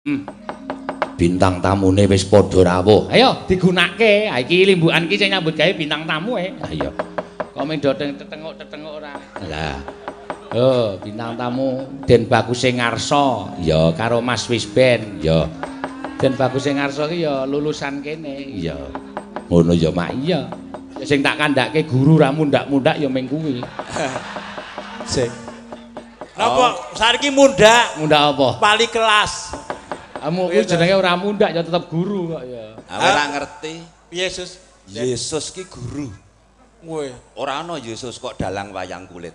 Bintang tamune wis padha rawuh. Ayo digunakake. Ha iki limbukan iki sing nyambut gawe bintang tamu Ayo. Kok mendo tetenguk-tetenguk ora. Lah. Oh, bintang tamu Den Bagus Ngarso ya karo Mas Wisben ya. Den Bagus Ngarso ki ya lulusan kene. Ya. Ngono ya mak iya. Sing tak kandhake guru ra mundak-mundak ya ming kuwi. Sing. Napa saiki mundak? Mundak apa? Wali kelas. Kamu kuwi jenenge ora mundak ya tetep guru kok ya. Ora ngerti. Yesus. Yesus ki guru. Kowe Ora ana Yesus kok dalang wayang kulit.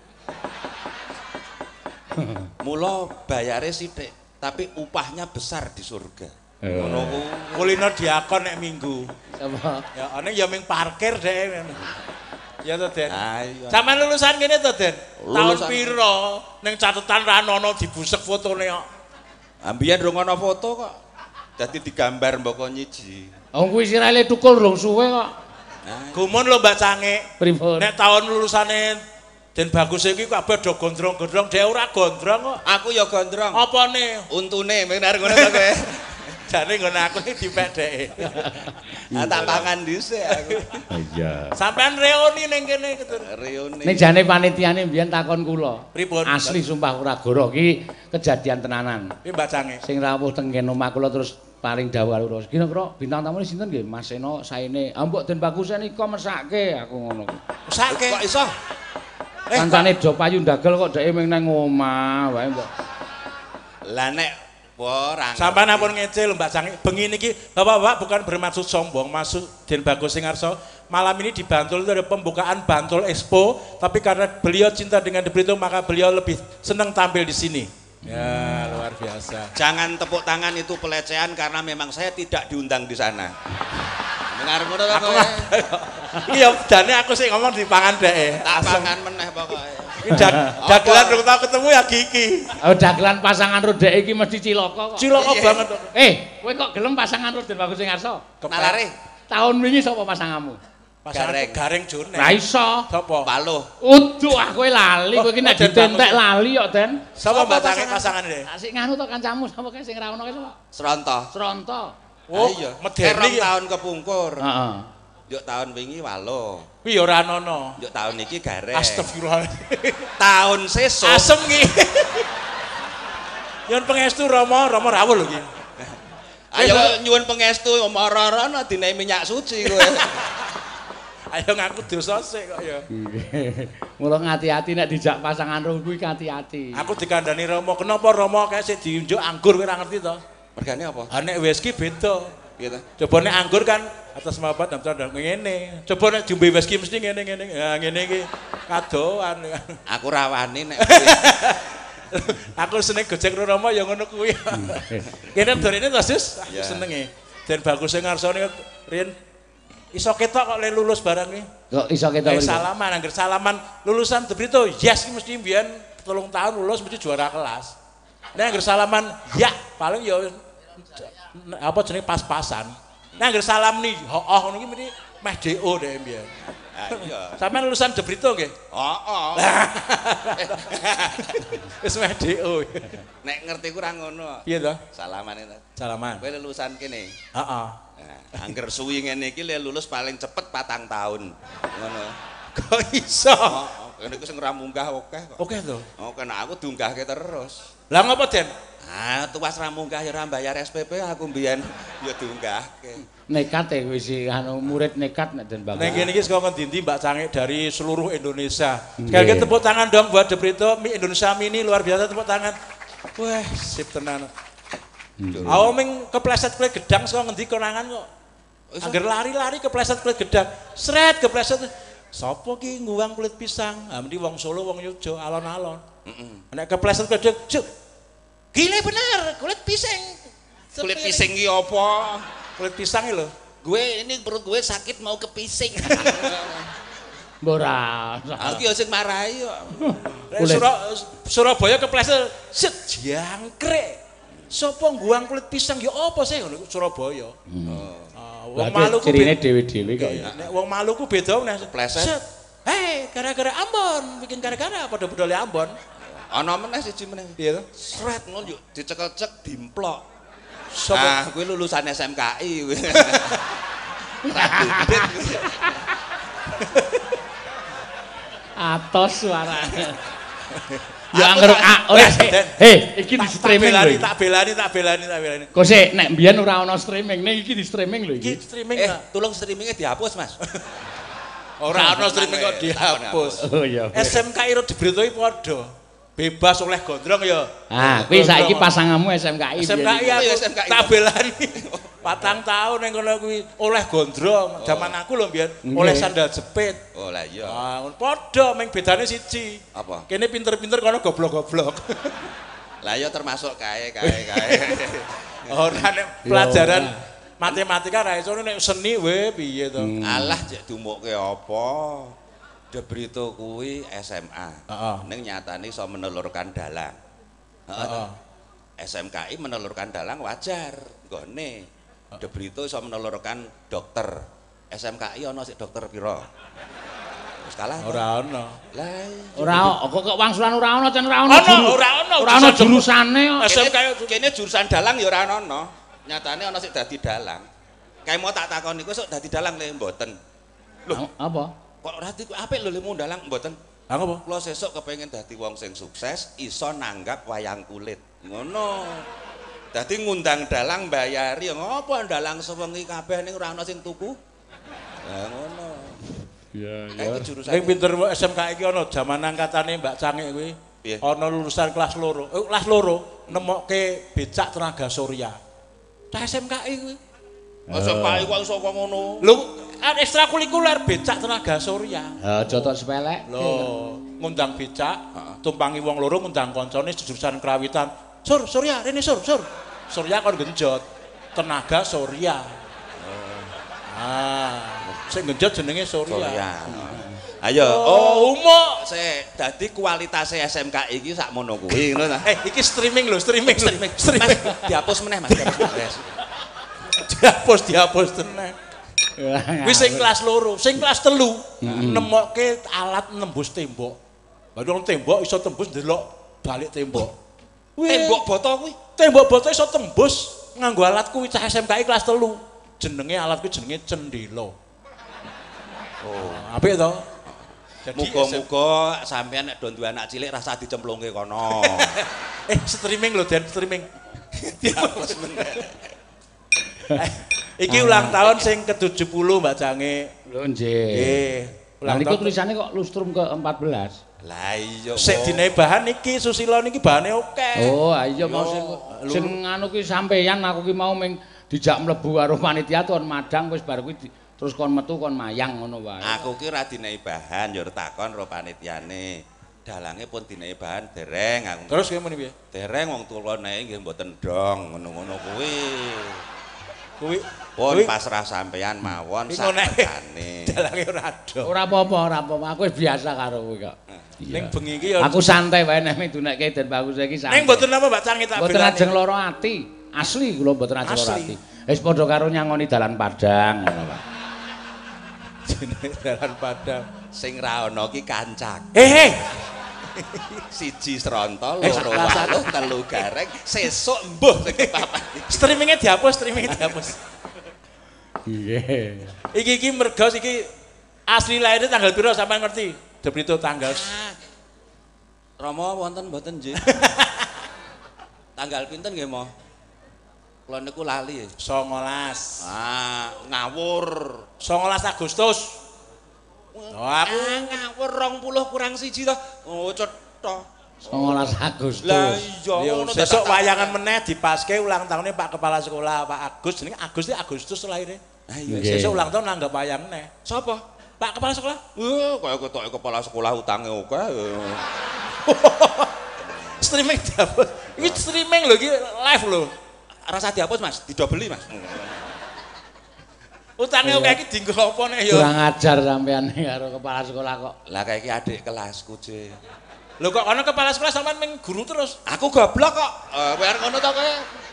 Mula bayare sithik, tapi upahnya besar di surga. Ngono kuwi. kulino diakon nek minggu. Sapa? Ya ana ya ming parkir dhek. Ya to, Den. Ayo. Sampeyan lulusan kene to, Den? Tahun Lulusan. piro? Ning catetan ra ono dibusek fotone kok. Ambiyen rung ana foto kok. Dadi digambar mboko nyiji. Wong kuwi sirale tukul rong suwe kok. Gumun lho Mbak Cangik. Pripun? Nek tahun lulusane Den Bagus iki kabeh do gondrong-gondrong, dhek ora gondrong kok. Aku ya gondrong. Apane? Untune bener ngono to kowe. Jane ngono aku iki dipek dhek. Tak pangan dhisik aku. Iya. Sampeyan reuni ning kene gitu. Reune. Ning jane panitiane mbiyen takon kula. Pripun? Asli sumpah ora goro iki kejadian tenanan. Iki Mbak Cangik. Sing rawuh teng kene omah kula terus paring dawuh karo kira-kira bintang tamune sinten nggih Mas Seno saene. Ah mbok Den Bagus nika mesake aku ngono. Mesake Kok iso? Kancane do payu ndagel kok dheke ming nang omah wae mbok. Lah nek ora. Sampeyan ampun ngece lho Mbak Cangik. Bengi niki Bapak-bapak bukan bermaksud sombong, maksud Den Bagus Ngarso. Malam ini di Bantul itu ada pembukaan Bantul Expo, tapi karena beliau cinta dengan The Brito maka beliau lebih senang tampil di sini. Ya, luar biasa. Jangan tepuk tangan itu pelecehan karena memang saya tidak diundang di sana. Dengar ngono to kowe? Iya, jane aku sih ngomong di pangan dhek. Tak pangan meneh pokoke. Iki dagelan rung tau ketemu ya Kiki. Oh dagelan pasangan rodek iki mesti cilaka kok. Cilaka banget. Kowe kok gelem pasangan ro Den Bagus Ngarso? Nalare. Tahun wingi sapa pasanganmu? Pasangan Gareng Jone. Ra iso. Sapa? Paluh. Uduh kowe lali kowe iki nek Den ditentek Bagus. lali kok Den. Sapa Mbak Cangik pasangane? Sik nganu to kancamu sapa kae sing ra ono kae sapa? Sronto. Sronto. Oh, iya. medeni Rong iki. tahun kepungkur. Heeh. Yuk tahun wingi Waluh. Kuwi ya ora ono. Yuk tahun iki Gareng. Astagfirullahaladzim. Tahun sesuk. Asem ki. Yen pangestu Rama rawuh lho ki. Ayo nyuwun pangestu ora-ora ana dinae minyak suci kowe. Ayo ngaku dosa sik kok ya. Mula ngati-ati nek dijak pasangan ro kuwi hati-hati. Aku dikandani Rama, kenapa Rama kae sik diunjuk anggur kowe ora ngerti to? Mergane apa? Ha nek whisky beda. Piye to? Coba nek anggur kan atas nama dan ngene. Coba nek jumbe whisky mesti ngene-ngene. Ya ngene iki kadoan. Aku ra wani nek Aku seneng Gojek Rama ya ngono kuwi. Kene dorene to, Sus? Aku Ya. senenge. Den Bagus Ngarsone riyen iso ketok kok le lulus barang iki. Kok iso ketok mriko? Salaman, angger salaman lulusan The Brito, yes iki mesti mbiyen 3 tahun lulus mesti juara kelas. Nek angger salaman ya paling ya apa jenenge pas-pasan. Nek angger salam nih, oh ngono iki mesti meh DO dhek mbiyen. iya. Sampeyan lulusan The Brito nggih? Heeh. Wis meh DO. Nek ngerti kurang ngono. Piye to? Salaman itu. Salaman. Kowe lulusan kene. Heeh. Nah, angger suwi ngene iki le lulus paling cepet 4 tahun. Ngono. Kok iso? Heeh. Kene iku sing ora munggah akeh kok. Oke to. Oh, kena aku dunggahke terus. Lah ngopo, Den? Ah, tuwas ra munggah ya ora bayar SPP aku mbiyen ya dunggahke. Nekat ya wis anu murid nekat nek Den Bagus. Neng kene iki saka ngendi Mbak Cangik dari seluruh Indonesia. Sekali lagi tepuk tangan dong buat The Brito Indonesia Mini luar biasa tepuk tangan. Wah, sip tenan. Aku ming kepleset kulit gedang saka ngendi konangan kok. Angger lari-lari kepleset kulit gedang. Sret kepleset. Sopo ki nguwang kulit pisang? Ah mesti wong Solo, wong Yogyo, alon-alon. Nek kepleset kulit gedang, cuk. Gile bener, kulit pisang. Kulit pisang ki apa? Kulit pisang iki lho. Gue ini perut gue sakit mau kepising. Ora. Aku ya sing marahi kok. Kulit. Surabaya kepleset set jangkrik. Sopo nguwang kulit pisang ya apa sih ngono Surabaya. Wong Maluku cirine dhewe-dhewe kok ya. Nek wong Maluku beda meneh. Pleset. Set. Hei, gara-gara Ambon, bikin gara-gara padha budale Ambon. Ana meneh siji meneh. Piye to? Sret ngono yo dicekel-cek dimplok. Ah, kuwi lulusan SMKI kuwi. Atos suarane. Ya anggere ora sih. Hei, iki di streaming lho. Tak belani. Kok sik nek mbiyen ora ana streaming, nek iki di streaming lho iki. Iki streaming. Tolong streamingnya dihapus, Mas. Ora ana streaming kok dihapus. Oh iya. SMKI ro dibritoki padha. Bebas oleh gondrong ya. Ah, kuwi saiki pasanganmu SMKI. SMKI aku tak belani. 4 tahun ning kono kuwi oleh gondrong. Zaman aku lho mbiyen oleh sandal jepit. Oh lah iya. Ah, padha ming bedane siji. Apa? Kene pinter-pinter kono goblok-goblok. Lah ya termasuk kae. Ora nek pelajaran matematika ra iso nek seni we piye to. Alah cek dumukke apa? De Brito kuwi SMA. Ning nyatane iso menelurkan dalang. Heeh. SMKI menelurkan dalang wajar nggone. De Brito iso menelurkan dokter. SMKI ana sik dokter pira? Wis kalah. Ora ana. Lah Ora kok wangsulan ora ana, Cen ora ana. Ora ana. Ora ana jurusane kok. SMKI kene jurusan dalang ya ora ana. Nyatane ana sik dadi dalang. Kae mau tak takoni kowe sok dadi dalang le mboten. Loh, apa? Kok ora apik lho lemu dalang mboten. Lah apa? Kula sesuk kepengin dadi wong sing sukses iso nanggap wayang kulit. Ngono. Dadi ngundang dalang bayari ngopo dalang sewengi kabeh ning ora ana sing tuku. Lah ngono. Iya, Kae jurusan. Ning pinter SMK iki ana jaman angkatane Mbak Cangik kuwi. Piye? Ana lulusan kelas loro. Kelas loro nemokke becak tenaga surya. Cah SMKI kuwi. SMKI kok iso kok ngono. Lho, ekstrakurikuler becak tenaga surya. Aja tok sepelek. Lho, ngundang becak, tumpangi wong loro ngundang koncone jurusan kerawitan. Sur, surya, rene sur. Surya kon genjot. Tenaga surya. Sing genjot jenenge surya. Ayo, umuk. Sik dadi kualitasé SMKI iki sak mono kuwi ngono ta. Iki streaming lho, streaming. Mas, dihapus meneh Mas, Dihapus tenan. Wis sing kelas loro, sing kelas telu nemokke alat nembus tembok. Baru tembok iso tembus ndelok balik tembok. Tembok boto kuwi. Tembok boto iso tembus nganggo alat kuwi cah SMKI kelas telu. Jenenge alat kuwi jenenge cendela. Oh, apik to? Muga-muga sampean nek do duwe anak cilik rasa dicemplungke kono. Streaming lho, Den, streaming. Dihapus meneh. Iki ulang tahun sing ke-70 Mbak Cangik. Lho nggih. Nggih. Lah niku tulisane kok lustrum ke-14. Lah iya. Sik dine bahan iki Susilo niki bahane akeh. Oh, iya mau sing anu ki sampeyan aku ki mau ming dijak mlebu karo panitia kon madang wis bar kuwi terus kon metu kon mayang ngono wae. Aku ki ora dinehi bahan ya takon karo panitiane. Dalange pun dinehi bahan dereng aku. Terus kowe muni piye? Dereng wong tuwa nehi nggih mboten dong ngono-ngono kuwi. Kuwi pun pasrah sampeyan mawon sakjane. Dalange ora do. Ora apa-apa. Aku wis biasa karo kuwi kok. Ning bengi iki ya aku santai wae nek medunekke Den Bagus iki santai. Ning mboten apa Mbak Cangik tak mboten ajeng lara ati. Asli kula mboten ajeng lara ati. Wis padha karo nyangoni dalan Padang ngono Pak. Jenenge dalan Padang. Sing ra ana ki kancak. Siji Sronto, loro Waluh, telu Gareng, sesuk mbuh sing papat. Streamingnya dihapus. Nggih. Iki mergo iki asli lahirnya tanggal piro sampean ngerti? De Brito tanggal. Rama wonten mboten nggih. Tanggal pinten nggih, Mo? Kula niku lali. 19. Ngawur. 19 Agustus. Oh, aku ngawur 20 kurang 1 to. Oh, cetha. 19 Agustus. Lah iya ngono ta. Besok wayangan meneh dipaske ulang tahunnya Pak Kepala Sekolah Pak Agus. Jenenge Agus iki Agustus lahirnya. Besok ulang tahun nanggap wayang meneh. Sapa? Pak Kepala Sekolah? Kaya ketoke kepala sekolah utange akeh. Streaming dihapus. Iki streaming lho iki live lho. Rasa dihapus Mas, didobeli Mas. Utange akeh iki dienggo apa nek ya? Kurang ajar sampean karo kepala sekolah kok. Lah kayak iki adik kelasku, Ce. Lho kok ana kepala sekolah sampean ming guru terus? Aku goblok kok. Kowe arep ngono to kowe?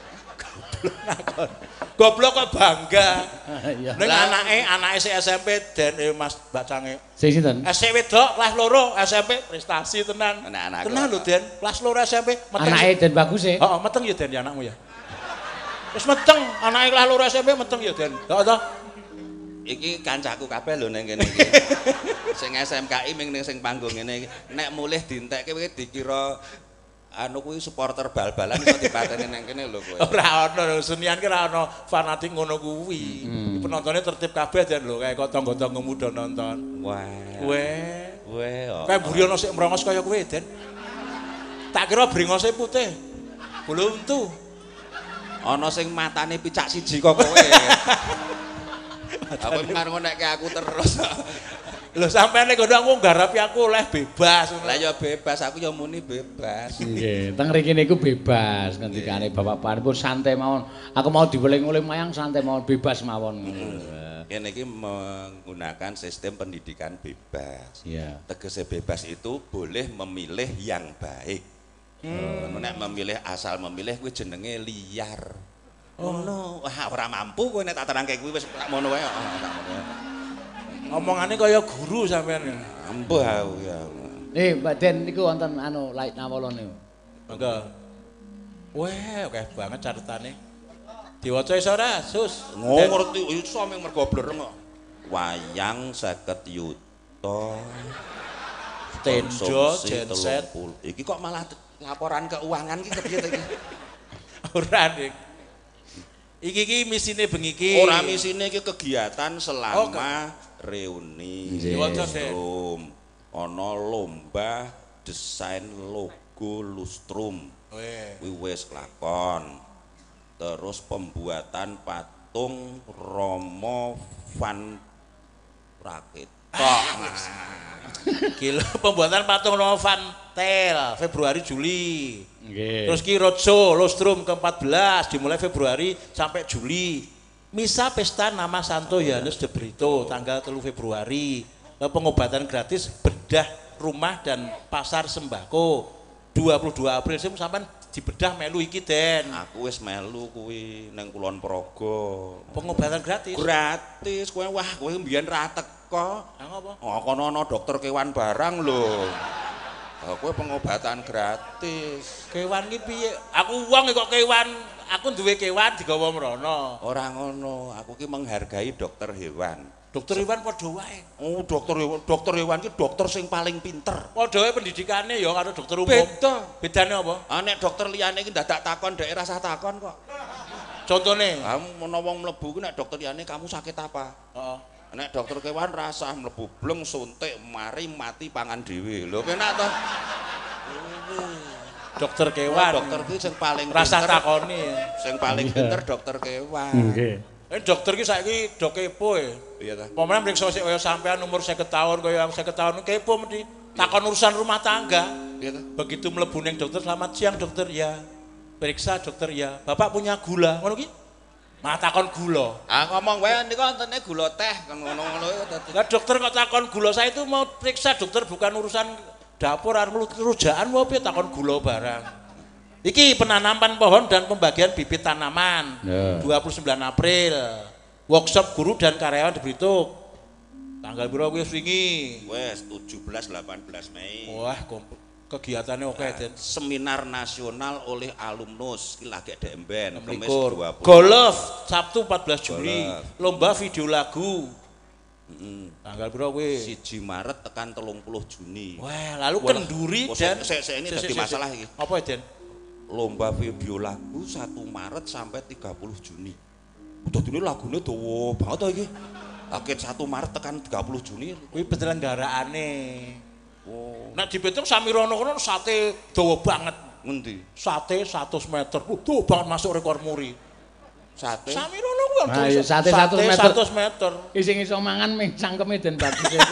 Goblok kok bangga. Iya. Ning anake si SMP Den Mas Mbak Cangik. Sing sinten? SMP wedok kelas loro SMP prestasi tenan. Anak-anak. Tenan lho Den, kelas loro SMP meteng. Anake Den Bagus e. Heeh, meteng ya Den ya anakmu ya. Wis meteng, anake kelas 2 SMP meteng ya, Den. Kok to? Iki kancaku kabeh lho ning kene iki. Sing SMKI ming ning sing panggung ngene iki. Nek mulih dientekke kowe dikira anu kuwi supporter bal-balan iso dipateni ning kene lho kowe. Ora ono senian ki ora ono fanatik ngono kuwi. Penontonnya tertib kabeh Den lho, kayak kok tangga-tanggamu do nonton. Wah. Kowe. Kayak mburi ono sik mrongos kaya kowe, Den. Tak kira brengose putih. Belum tuh. Ana sing matane picak siji kok kowe. Aku ngarep-ngarep aku terus. Lho sampeyan nek ngono aku nggarapi aku oleh bebas. Lah ya bebas, aku ya muni bebas. Nggih, teng mriki niku bebas ngendikane Bapak pun santai mawon. Aku mau diweling-weling mayang santai mawon bebas mawon. Kene iki menggunakan sistem pendidikan bebas. Iya. Tegese bebas itu boleh memilih yang baik. Nek memilih asal memilih kuwi jenenge liar. Oh no, wah ora mampu kowe nek tak terangke kuwi wis ngono wae. Omongane kaya guru sampean. Ampuh aku ya. Mbak Den niku wonten anu Lait Nawala niku. Monggo. Wah, akeh banget catetane. Diwaca iso ora, Sus? Ngerti iso ming mergo blereng kok. Wayang 50 yuta. Tenjo genset. Iki kok malah laporan keuangan iki kepiye to iki? Ora, Dik. Iki misine bengi iki. Ora misine iki kegiatan selama reuni. Lustrum. Ana lomba desain logo Lustrum. Kuwi wis kelakon. Terus pembuatan patung Romo Van Rakit. Gila, pembuatan patung Romo Van Tel Februari Juli. Nggih. Terus ki roadshow Lustrum ke-14 dimulai Februari sampai Juli. Misa pesta nama Santo Yohanes de Brito tanggal 3 Februari. Pengobatan gratis bedah rumah dan pasar sembako 22 April sampean dibedah melu iki Den. Aku wis melu kuwi ning Kulon Progo. Pengobatan gratis. Gratis kowe wah kowe mbiyen ra teko. Lah ngopo? Oh kono ana dokter kewan barang lho. Kowe pengobatan gratis. Kewan ki piye? Aku wong kok kewan, aku duwe kewan digawa mrono. Ora ngono, aku ki menghargai dokter hewan. Dokter hewan padha wae. Oh, dokter hewan ki dokter sing paling pinter. Padha wae pendidikane ya karo dokter umum. Beda. Bedane apa? Nek dokter liyane ki dadak takon dhek rasa takon kok. Contone? Menawa wong mlebu ki nek dokter liyane kamu sakit apa? Heeh. Nek dokter kewan rasah mlebu bleng suntik mari mati pangan dhewe. Lho kenak to. Dokter kewan. Dokter ki sing paling rasa takoni. Sing paling pinter dokter kewan. Nggih. Dokter ki saiki do kepo e. Iya ta. Pemene mriksa sik kaya sampean umur 50 tahun kaya 50 tahun kepo mesti takon urusan rumah tangga. Iya ta. Begitu mlebu ning dokter, selamat siang dokter ya. Periksa dokter ya. Bapak punya gula. Ngono ki? Mah takon gula. Ngomong wae niku wonten gula teh kan ngono-ngono dadi. Lah dokter kok takon gula, saya itu mau periksa dokter bukan urusan dapur arep rujaan mau piye takon gula barang. Iki penanaman pohon dan pembagian bibit tanaman. 29 April. Workshop guru dan karyawan di Brituk. Tanggal piro kuwi wingi? Wes 17 18 Mei. Wah, kegiatannya oke Den. Seminar nasional oleh alumnus ki lagi demben Kamis 20. Golf Sabtu 14 Juli. Lomba video lagu. Tanggal piro kuwi? 1 Maret tekan 30 Juni. Wah, lalu kenduri dan ini dadi masalah iki. Apa Den? Lomba video lagu 1 Maret sampai 30 Juni. Dadi lagune dawa banget to iki. Akhir 1 Maret tekan 30 Juni. Kuwi penyelenggaraane. Oh. Nek dipitung Samirono kono sate dawa banget. Ngendi? Sate 100 meter. Dawa banget masuk rekor muri. Sate. Samirono kuwi nah, ya, sate 100 meter. 100 meter. Sing iso mangan ming cangkeme Den bagus itu.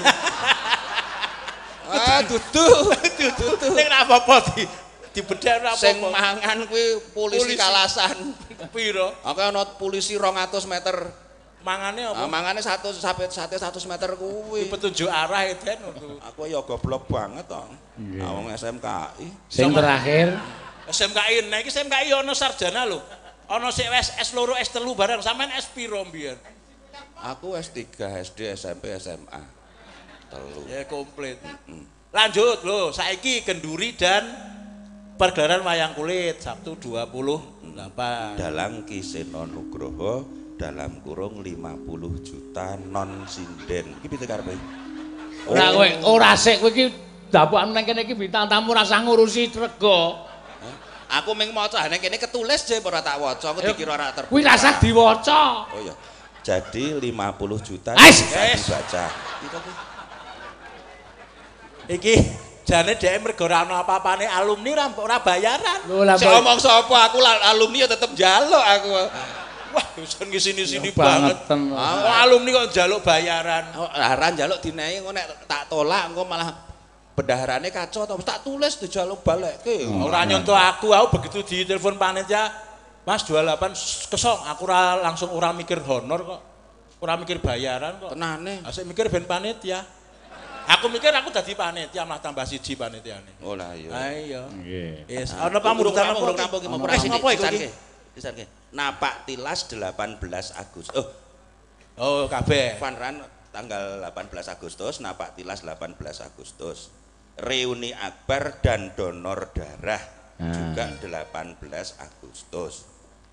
Dudu. Ning ora apa-apa dibedhek ora apa-apa. Sing mangan kuwi polisi kalasan. Piro? Oke ana polisi 200 meter. Mangane apa? Mangane sate 100 meter kuwi. Petunjuk arah Den. Aku ya goblok banget to. Wong SMKI. Sing terakhir SMKI, nah iki SMKI ana sarjana lho. Ana sik S2, S3 bareng, sampean S piro mbiyen? Aku S3, SD, SMP, SMA. Telu. Ya komplit. Lanjut lho, saiki kenduri dan pergelaran wayang kulit Sabtu 28. Dalang Ki Seno Nugroho dalam kurung 50 juta non sinden. Iki piye karepe? Ora kowe ora sik kowe iki dapokan nang kene iki bintang tamu rasa ngurusi rega. Aku ming maca nang kene ketulis je ora tak waca, aku dikira ora terbuka. Kuwi rasa diwaca. Oh iya. Jadi 50 juta dibaca. Iki jane dhek mergo ora ana apa-apane alumni ora bayaran. Sik omong sapa aku alumni ya tetep njaluk aku. Wah, wis ngisini-sini banget. Alumni kok njaluk bayaran. Ora njaluk dinehi engko nek tak tolak engko malah bendaharane kacau to. Tak tulis dijaluk balekke. Ora nyontoh aku begitu ditelepon panitia, Mas 28 kesong, aku langsung ora mikir honor kok. Ora mikir bayaran kok. Tenane. Asik mikir ben panitia. Aku mikir aku dadi panitia malah tambah siji panitiane. Oh lah iya. Ha iya. Nggih. Wis ana pamurung-pamurung kampung iki mau apa iki? Disarke. Napak tilas 18 Agustus. Oh, kabeh. Fanran tanggal 18 Agustus, napak tilas 18 Agustus. Reuni akbar dan donor darah juga 18 Agustus.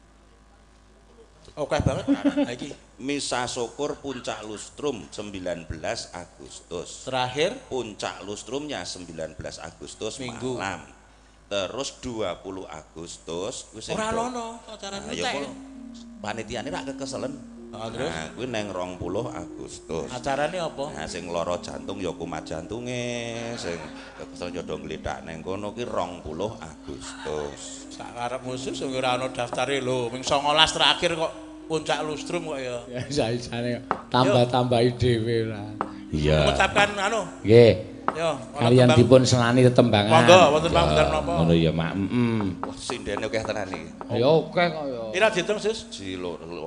Oke banget iki. Misa syukur puncak lustrum 19 Agustus. Terakhir puncak lustrumnya 19 Agustus Minggu. Malam. Terus 20 Agustus wis ora lono acara entek. Panitiane rak kekeselen. Terus kuwi neng 20 Agustus. Acarane apa? Nah sing lara jantung ya kumat jantunge, sing kekesel jodoh ngledak neng kono ki 20 Agustus. Sak karepmu sus ora ana daftare lho, ming 19 terakhir kok puncak lustrum kok ya. Ya saisane tambah-tambahi dhewe lah. Iya. Mengucapkan anu. Nggih. Yo, kalian dipun senani tetembangan. Monggo wonten pamungkas napa? Ngono ya, Mak. Wah, sindene akeh tenan iki. Ya akeh kok ya. Pira diitung, Sus? Jilo 9.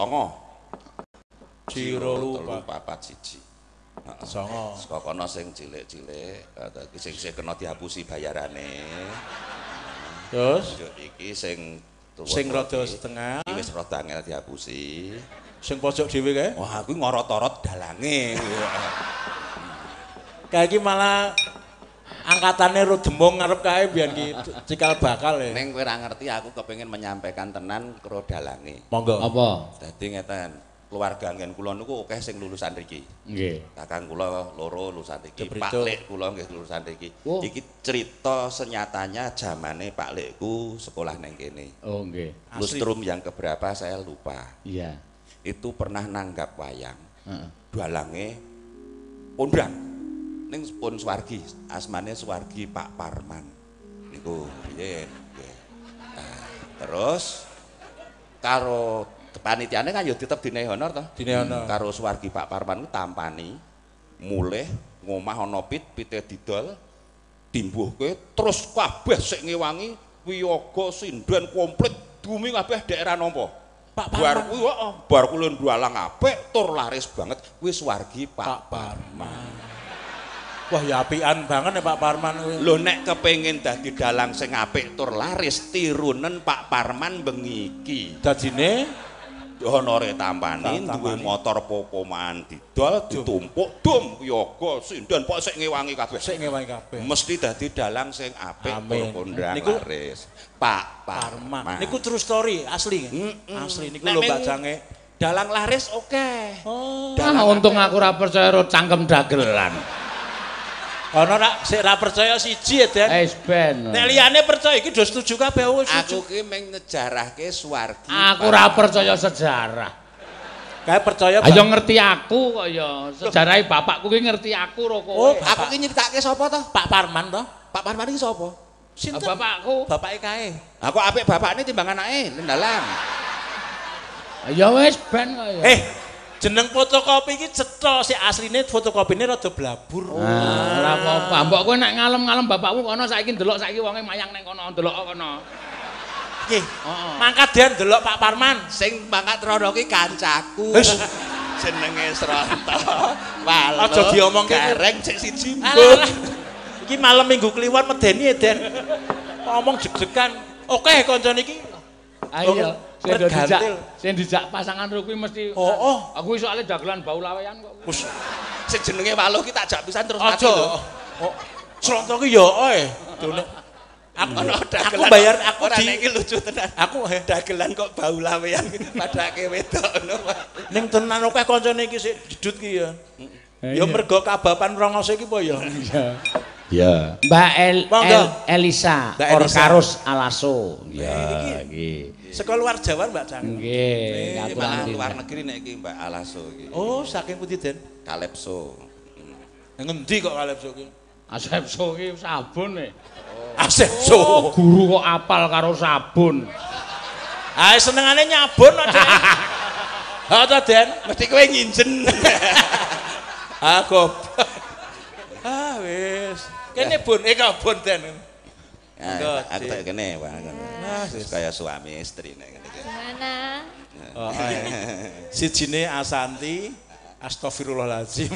Jiro lupa 4 siji. Heeh. 9. Saka kono sing cilik-cilik, iki sing kena dihapusi bayarane. Terus iki sing rada setengah. Iki wis rada angel dihapusi. Sing pojok dhewe kae? Wah, kuwi ngorot-orot dalange. Kayak iki malah angkatane ro demung ngarep kae biyen ki cikal bakal ya. Ning kowe ora ngerti aku kepengin menyampaikan tenan karo dalange. Monggo. Apa? Dadi ngeten, keluarga ngen kula niku akeh sing lulusan riki. Nggih. Kakang kula loro lulusan riki, Jebrito. Pak Lek kula nggih lulusan riki. Oh. Iki cerita senyatanya zamane Pak Lekku sekolah neng kene. Oh nggih. Lustrum yang keberapa saya lupa. Iya. Itu pernah nanggap wayang. Heeh. Dalange pondang. Ning pun Suwargi, asmane Suwargi Pak Parman. Niku riyen nggih. Terus karo panitiane kan ya tetep dinehi honor to. Dinehi honor. Karo Suwargi Pak Parman ku tampani mulih ngomah ana pite didol dimbuhke terus kabeh sik ngewangi wiyaga sinden komplit dumi kabeh daerah nampa. Pak Bar kuwi bar kula ndalang apik tur laris banget kuwi Suwargi Pak Parman. Wah ya apian banget ya Pak Parman kuwi. Lho nek kepengin dadi dalang sing apik tur laris tirunen Pak Parman bengi iki. Dadine honore tampani duwe motor popoman didol ditumpuk dum yoga sinden pok sik ngewangi kabeh. Sik ngewangi kabeh. Mesti dadi dalang sing apik tur kondang laris. Pak Parman. Niku true story asli. Asli niku lho Mbak Jange. Dalang laris oke. Oh. Untung aku ora percaya ro cangkem dagelan. Ana rak sik ra percaya siji ya, Den. Wis ben. Nek liyane percaya iki do setuju kabeh wis. Aku ki mung ngejarahke Suwargi. Aku ora percaya sejarah. Kae percaya. Ayo ngerti aku kok ya. Sejarahe bapakku ki ngerti aku ro kowe. Oh, aku ki nyritake sapa to? Pak Parman to? Pak Parman iki sapa? Sinten? Bapakku. Bapake kae. Aku apik bapakne timbang anake ning dalam. Ya wis ben kok ya. Jeneng fotokopi iki cetha sik asline fotokopine rada blabur. Ora apa-apa. Mbok kowe nek ngalem-ngalem bapakmu kono saiki ndelok saiki wonge mayang ning kono ndelok kono. Nggih. Mangkat den ndelok Pak Parman. Sing mangkat rono ki kancaku. Jenenge Sranta. Walu. Aja diomongke gareng sik siji. Iki malam Minggu Kliwon medeni ya, Den. Ngomong jeg-jegan. Oke kancane iki. Ayo. Sing dijak pasangan ro kuwi mesti. Aku wis soalé dagelan bau lawean kok. Wis sing jenenge Waluh ki tak jak pisan terus mati lho. Sranta ki ya Aku bayar aku ora iki lucu tenan. Aku dagelan kok bau lawean padake wedok ngono. Ning tenan akeh kancane iki sik didut ki ya. Ya mergo kabapan rongose iki po ya. Ya. Mbak Elisa Orkarus Alaso. Ya iki. Saka luar Jawa Mbak Cang. Nggih, luar negeri nek iki Mbak Alaso iki. Oh, saking pundi Den? Kalepso. Ngendi kok Kalepso ki? Asepso ki sabun e. Asepso. Oh, guru kok apal karo sabun. Ah senengane nyabun kok Den. Ha to Den, Mesti kowe nginjen. Aku. Wis. Kene Bun, kabun Den. Aku tak kene, Pak. Kaya suami istri nek ngene iki. Gimana? Oh, sijine Asanti, astagfirullahalazim.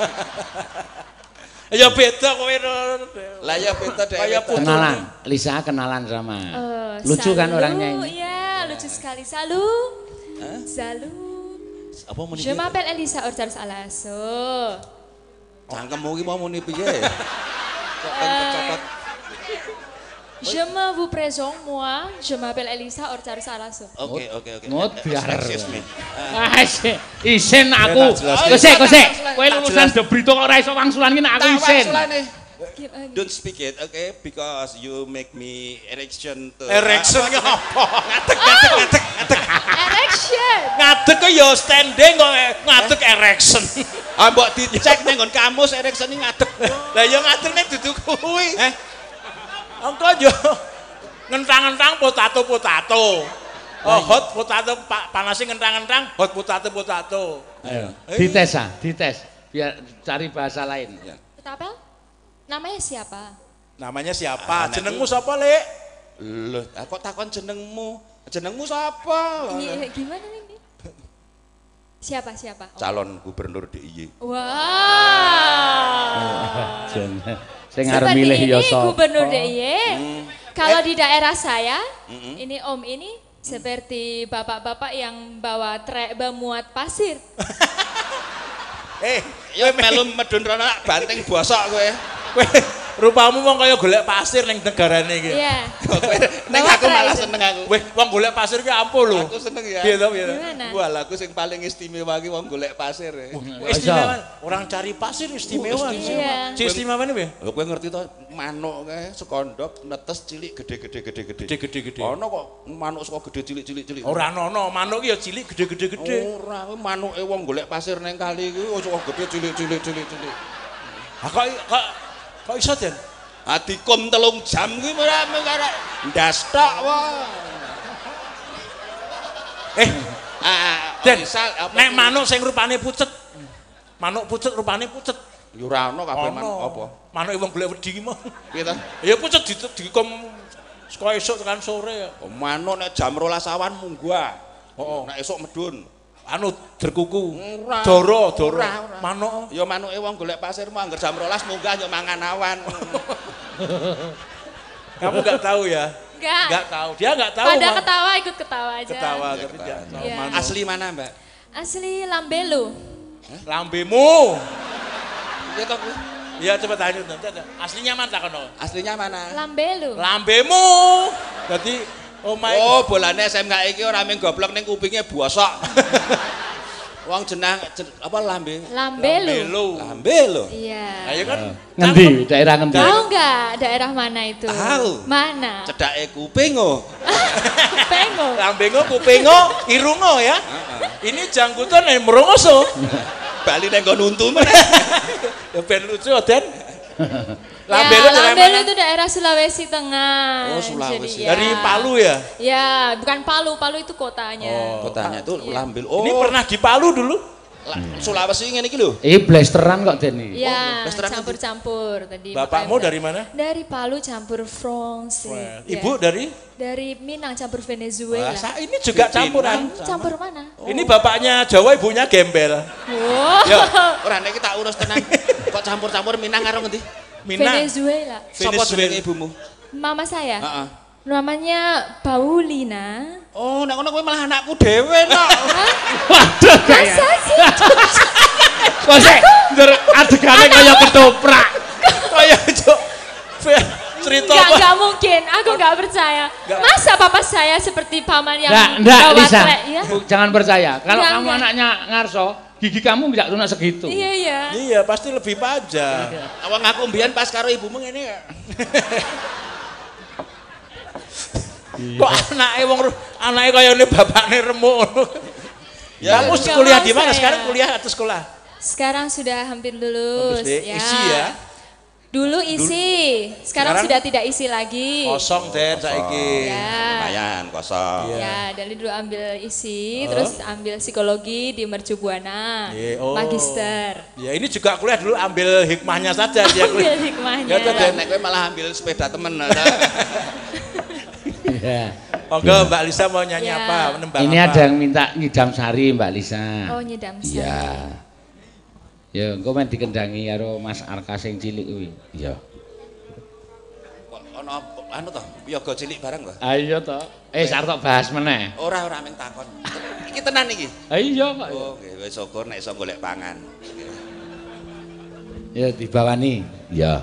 Ya beda kowe. Lah ya beda Kayak dhewe. Kenalan, Lisa kenalan sama. Lucu kan orangnya ini? Iya, lucu sekali. Salu. Salu. Apa muni? Je m'appelle Elisa Orcarus Alaso. Cangkemmu iki mau muni piye? Kok copot. Je me vous présente moi, je m'appelle Elisa Orcarus Alaso. Oke. Ngot biar. Excuse me. Isin aku. Kosek. Kowe lulusan De Brito kok ora iso wangsulan ki nek aku isin. Don't speak it, okay? Because you make me erection to. Erection ki apa? Ngadeg. Erection. Ngadeg kok ya standing kok ngadeg erection. Ah mbok dicek ning nggon kamus erection iki ngadeg. Lah ya ngadeg nek dudu kuwi. Engko yo ngentang-ngentang potato. Oh, hot potato panase ngentang-ngentang, hot potato. Ayo. Dites. Biar cari bahasa lain. Tapel? Namanya siapa? Namanya siapa? Jenengmu sapa, Lek? Loh, kok takon jenengmu? Jenengmu sapa? Ini gimana ini? Siapa? Calon gubernur DIY. Wah. Sing arep milih ya sapa? Gubernur DIY. Kalau di daerah saya, ini Om ini seperti bapak-bapak yang bawa trek bermuat pasir. Ya melu medun rono banteng bosok kowe. Kowe rupamu wong kaya golek pasir ning negarane iki. Iya. Ning aku malah seneng aku. Weh, wong golek pasir ki ampuh lho. Aku seneng ya. Piye to? Gimana? Wah, aku sing paling istimewa ki wong golek pasir. Istimewa. Orang cari pasir istimewa. Iya. Istimewane piye? Lho kowe ngerti to manuk kae sekondok netes cilik gede. Gede. Ono kok manuk saka gede cilik. Ora ono, manuk ki ya cilik gede. Ora, kowe manuke wong golek pasir ning kali iki saka gede cilik. Ah kok iso Den? Dikum 3 jam kuwi ora mengkara ndas tok wae. Den, nek manuk sing rupane pucet. Manuk pucet rupane pucet. Ya ora ono kabeh manuk apa. Manuke wong golek wedi ki mah. Piye to? Ya pucet dikom saka esuk tekan sore. Manuk nek jam 12 awan munggah. Heeh, nek esuk medun. Anu derkuku. Ora. Doro. Ora. Manuk. Ya manuke wong golek pasir mah anggar jam 12 munggah yo mangan awan. Kamu enggak tahu ya? Enggak tahu. Dia enggak tahu. Pada ketawa ikut ketawa aja. Ketawa tapi dia tahu. Iya. Manuk. Asli mana, Mbak? Asli Lambelu. Lambemu. Iya toh. Iya coba tanya nanti. Aslinya mana kono? Aslinya mana? Lambelu. Lambemu. Berarti Oh, bolane SMK iki ora mung goblok ning kupinge bosok. Wong jenang apa lambe? Lambelu. Lambe lho. Iya. Ayo kan. Ngendi? Daerah ngendi? Tahu nggak daerah mana itu? Tahu. Mana? Cedake kuping oh. Pengo. Lambengo, kupingo, irungo ya. Ini jangkutan yang merongoso. Bali nang nggon untu meneh. Ya ben lucu Den. Lambelu itu daerah Sulawesi Tengah. Oh, Sulawesi. Jadi, ya. Dari Palu ya? Ya, bukan Palu. Palu itu kotanya. Kotanya itu Iya. Lambel. Oh. Ini pernah di Palu dulu? Sulawesi ngene iki lho. Blasteran kok Den iki. Ya, restoran campur-campur tadi. Bapakmu makanya dari mana? Dari Palu campur France. Ibu Ya. dari? Dari Minang campur Venezuela. Ini juga campuran. Campur mana? Ini bapaknya Jawa, ibunya gembel. Wow. Ya. Ora nek tak urus tenan. Kok campur-campur Minang karo ngendi? Minang. Venezuela. Sapa jenenge ibumu? Mama saya. Heeh. Namanya Paulina. Oh, nek ngono kowe malah anakku dhewe nok. Waduh kayak. Masa sih? Kok sik ndur adegane kaya ketoprak. Kaya cuk. Cerita Enggak mungkin, aku enggak percaya. Masa papa saya seperti paman yang enggak, bawa Lisa. trek ya? Jangan percaya. Kalau kamu anaknya Ngarso, gigi kamu enggak lunak segitu. Iya. Iya, pasti lebih panjang. Awang aku mbiyen pas karo ibumu ngene ya. Kok anake kaya ngene bapakne remuk. Ya, kamu kuliah di mana? Sekarang kuliah atau sekolah? Sekarang sudah hampir lulus. Ya. Isi ya? Dulu isi, sekarang sudah tidak isi lagi. Kosong Den saiki. Ya. Lumayan kosong. Ya, dari dulu ambil isi, terus ambil psikologi di Mercu Buana, magister. Ya ini juga kuliah dulu ambil hikmahnya saja dia kuliah. Ambil hikmahnya. Ya Dan nek kowe malah ambil sepeda temen. Iya. Monggo Mbak Lisa mau nyanyi apa? Menembang ini apa? ada yang minta ngidam sari Mbak Lisa. Oh, nyidam sari. Iya. Ya, engko men dikendangi karo Mas Arka sing cilik kuwi. Iya. Ono anu to, yoga cilik bareng kok. Ayo to. Sartok bahas meneh. Ora ming takon. Iki tenan iki. Iya, Pak. Oh, nggih wis syukur nek iso golek pangan. Ya dibawani. Iya.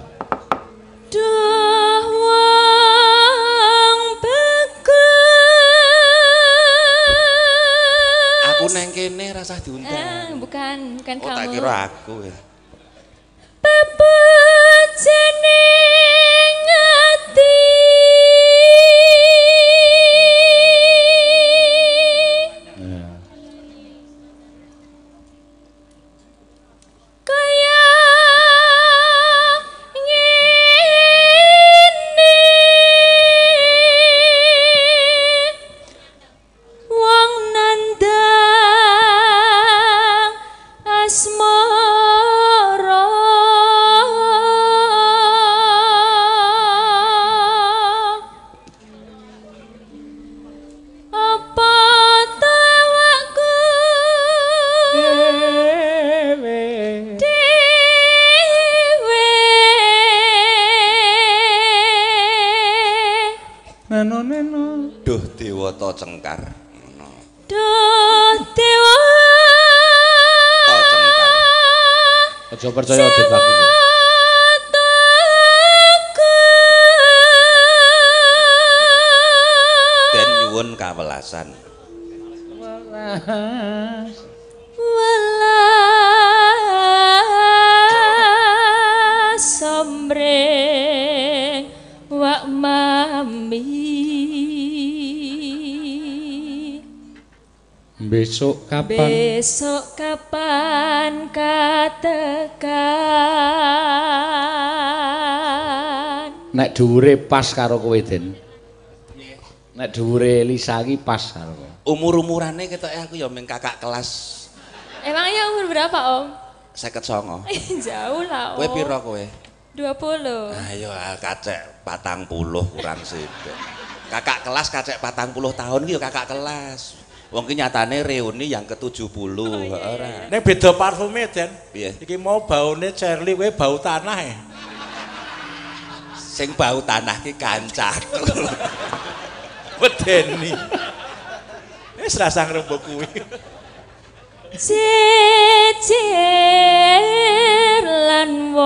Duh wong bagus. Aku neng kene rasah diundang. Bukan Oh, kamu. tak kira aku ya. Pepujane ngati. Kaya ngene. Wong nandang asmara. Apa tawaku dewe Neno. Duh dewata cengkar. duh dewa Ta cengkar. Aja percaya adat aku. Dan nyuwun kawelasan. Welas sombreng wak mami. Besok kapan? Besok kapan katekan? Nek dhuwure pas karo kowe, Den. Nek dhuwure Lisa iki pas karo kowe. Umur-umurane ketoke aku ya ming kakak kelas. Emangnya umur berapa, Om? 59. Jauh lah, Om. Kowe pira kowe? 20. Ayo kacek 40 kurang sithik. Kakak kelas kacek 40 tahun iki ya kakak kelas. Wong ki nyatane reuni yang ke-70 ora. Nek beda parfume Den. Piye? Iki mau baune Charlie kowe bau tanah ya. Sing bau tanah ki kancaku. Wedeni. Wis rasa ngrembug kuwi. Jejer lan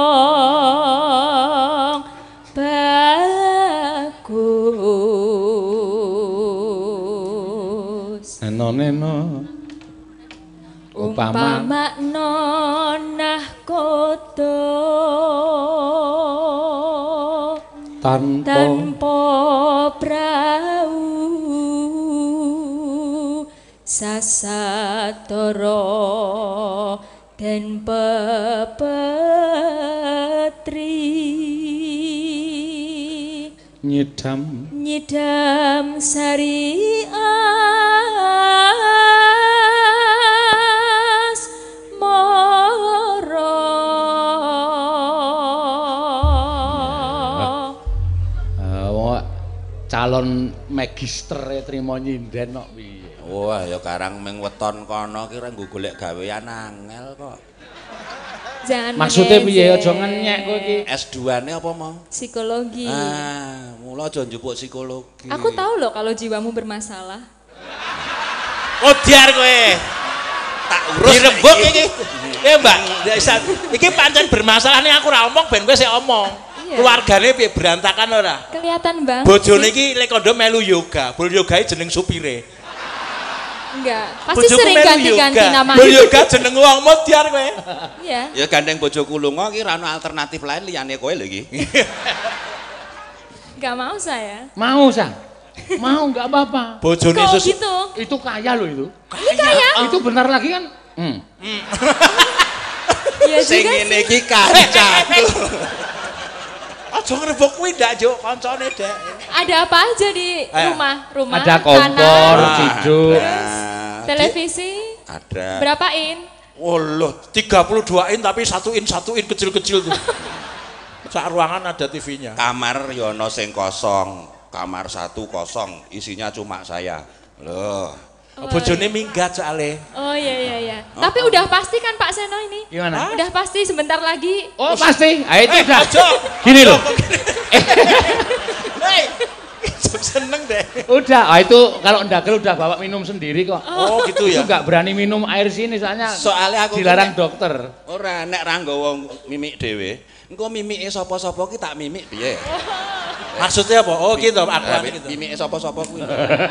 wong bagus. Neno. Umpama nonah kodo tanpa prau sasatara dan pepetri nyidam sari calon magister trimo nyinden kok piye. Wah, ya karang ming weton kono ki ora nggo golek gawean angel kok. Jangan Maksudnya piye aja ngenyek kowe iki. S2-ne apa mau? Psikologi. Ah, mula aja njupuk psikologi. Aku tahu loh kalau jiwamu bermasalah. Odiar kowe. Tak urus Dirembuk iki. Mbak, iki pancen bermasalah nih aku ora omong ben kowe sik omong. Keluargane piye berantakan ora? Kelihatan banget. Bojone iki lek kondo melu yoga. Bol yogae jeneng supire. Enggak, pasti sering ganti-ganti namanya. Bol yoga jeneng wong modiar kowe. Iya. Ya gandeng bojoku lunga iki ora ono alternatif lain liyane kowe lho iki. Enggak mau saya. Mau, Sang? Mau, enggak apa-apa. Bojone Kok gitu? Itu kaya loh itu. Ini kaya. Itu benar lagi kan? Iya Sing juga ngene sih. iki kancaku. Aja ngrebok kuwi ndak juk kancane dek. Ada apa aja di rumah? Ada kompor, tanah, ciduk. televisi. Ada. Berapa in? Wallah, 32 in tapi 1 in kecil-kecil tuh. Sak ruangan ada TV-nya. Kamar ya ono sing kosong. Kamar 1 kosong, isinya cuma saya. Loh. Bojone minggat soalnya. Oh iya. Tapi udah pasti kan Pak Seno ini? Gimana? Udah pasti sebentar lagi. Oh pasti, itu udah. Ojo. Gini loh. Hei, seneng deh. Udah, itu kalau ndagel udah bawa minum sendiri kok. Oh gitu ya. Itu nggak berani minum air sini soalnya. Soalnya aku dilarang dokter. Ora nek ra nggawa mimik dhewe, engko mimike sapa-sapa ki tak mimik piye? Maksudnya apa? Oh gitu, aku gitu. Mimike sapa-sapa kuwi.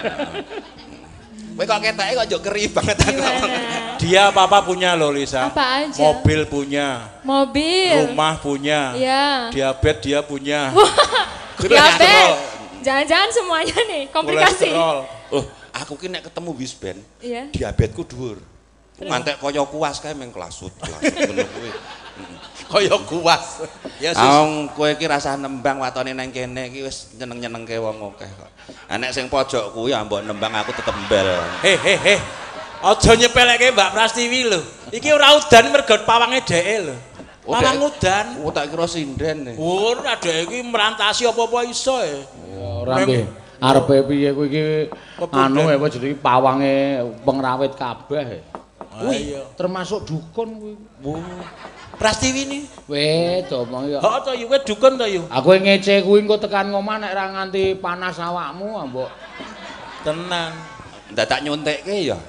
Kowe kok ketake kok njuk keri banget aku. Dia apa punya loh Lisa. Apa aja? Mobil punya. Mobil. Rumah punya. Iya. Diabetes dia punya. Diabetes. Jangan-jangan semuanya nih komplikasi. Kolesterol. Oh, aku ki nek ketemu Wisben, Iya. diabetesku dhuwur. Ngantek kaya kuas kae meng klasut ngono kuwi. Kaya kuas. Ya sus. Wong kowe iki rasah nembang watone nang kene iki wis nyeneng-nyenengke wong akeh kok. Nek sing pojok kuwi ambok nembang aku tetep mbel. He. Aja nyepeleke Mbak Prastiwi lho. Iki ora udan mergo pawange dheke lho. Pawang udan. Oh tak kira sinden. Ora dhek iki merantasi apa-apa iso e. Ora nggih. Arepe piye kowe iki anu apa jenenge pawange pengrawit kabeh. Wih, Termasuk dukun kuwi. Prastiwi ini. Weh, omong ya. Kok to yu kowe dukun to yu? Aku ngece kuwi engko tekan ngomah nek ra nganti panas awakmu ambok. Tenang. Dadak nyuntekke ya.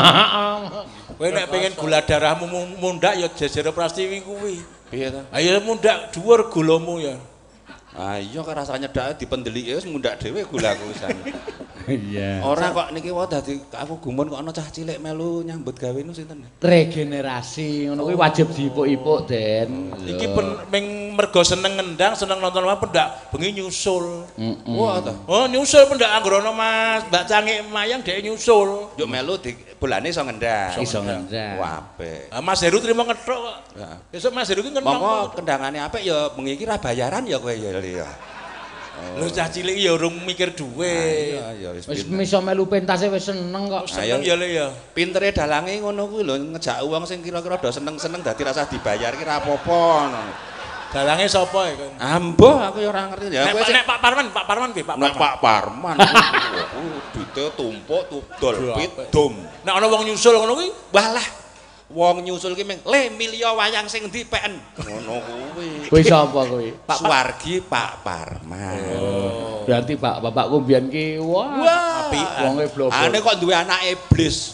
Kowe nek pengen gula darahmu mundak ya jejer Prastiwi kuwi. Piye to? Ayo mundak dhuwur gulamu ya. Ah iya kok rasane nyedak dipendelike wis mundak dhewe gulaku wisan. Iya. Ora kok niki wae dadi aku gumun kok ana cah cilik melu nyambut gawe nu sinten. Regenerasi ngono kuwi wajib diipuk-ipuk, Den. Iki ming mergo seneng ngendang, seneng nonton apa pendak bengi nyusul. Wah to. Oh, nyusul pendak anggrono Mas, Mbak Cangik Mayang dhek nyusul. Yo melu di bolane iso ngendang. Iso ngendang. Wah apik. Mas Heru trimo ngethok kok. Heeh. Besok Mas Heru ki Monggo ngentong. kendangane apik ya bengi iki ra bayaran ya kowe ya. Lho cah cilik ya urung mikir duwe. Iya wis Wis iso melu pentase wis seneng kok. Seneng ya le ya. pintere dalange ngono kuwi lho ngejak wong sing kira-kira do seneng-seneng dadi rasah dibayar ki ra apa-apa ngono. Dalange sapa ya kon? Ambuh aku ya ora ngerti ya. Nek Pak Parman piye Pak Nek Parman? Pak Parman. Dite tumpuk tudol pit dom. Nek ana wong nyusul ngono kuwi, Walah. Wong nyusul ki ming le milya wayang sing ndi PN. Ngono kuwi. Kuwi sapa kuwi? Suwargi Pak Parman. Berarti bapakku mbiyen ki wah. apian. Wonge blobo. Ane kok duwe anak iblis.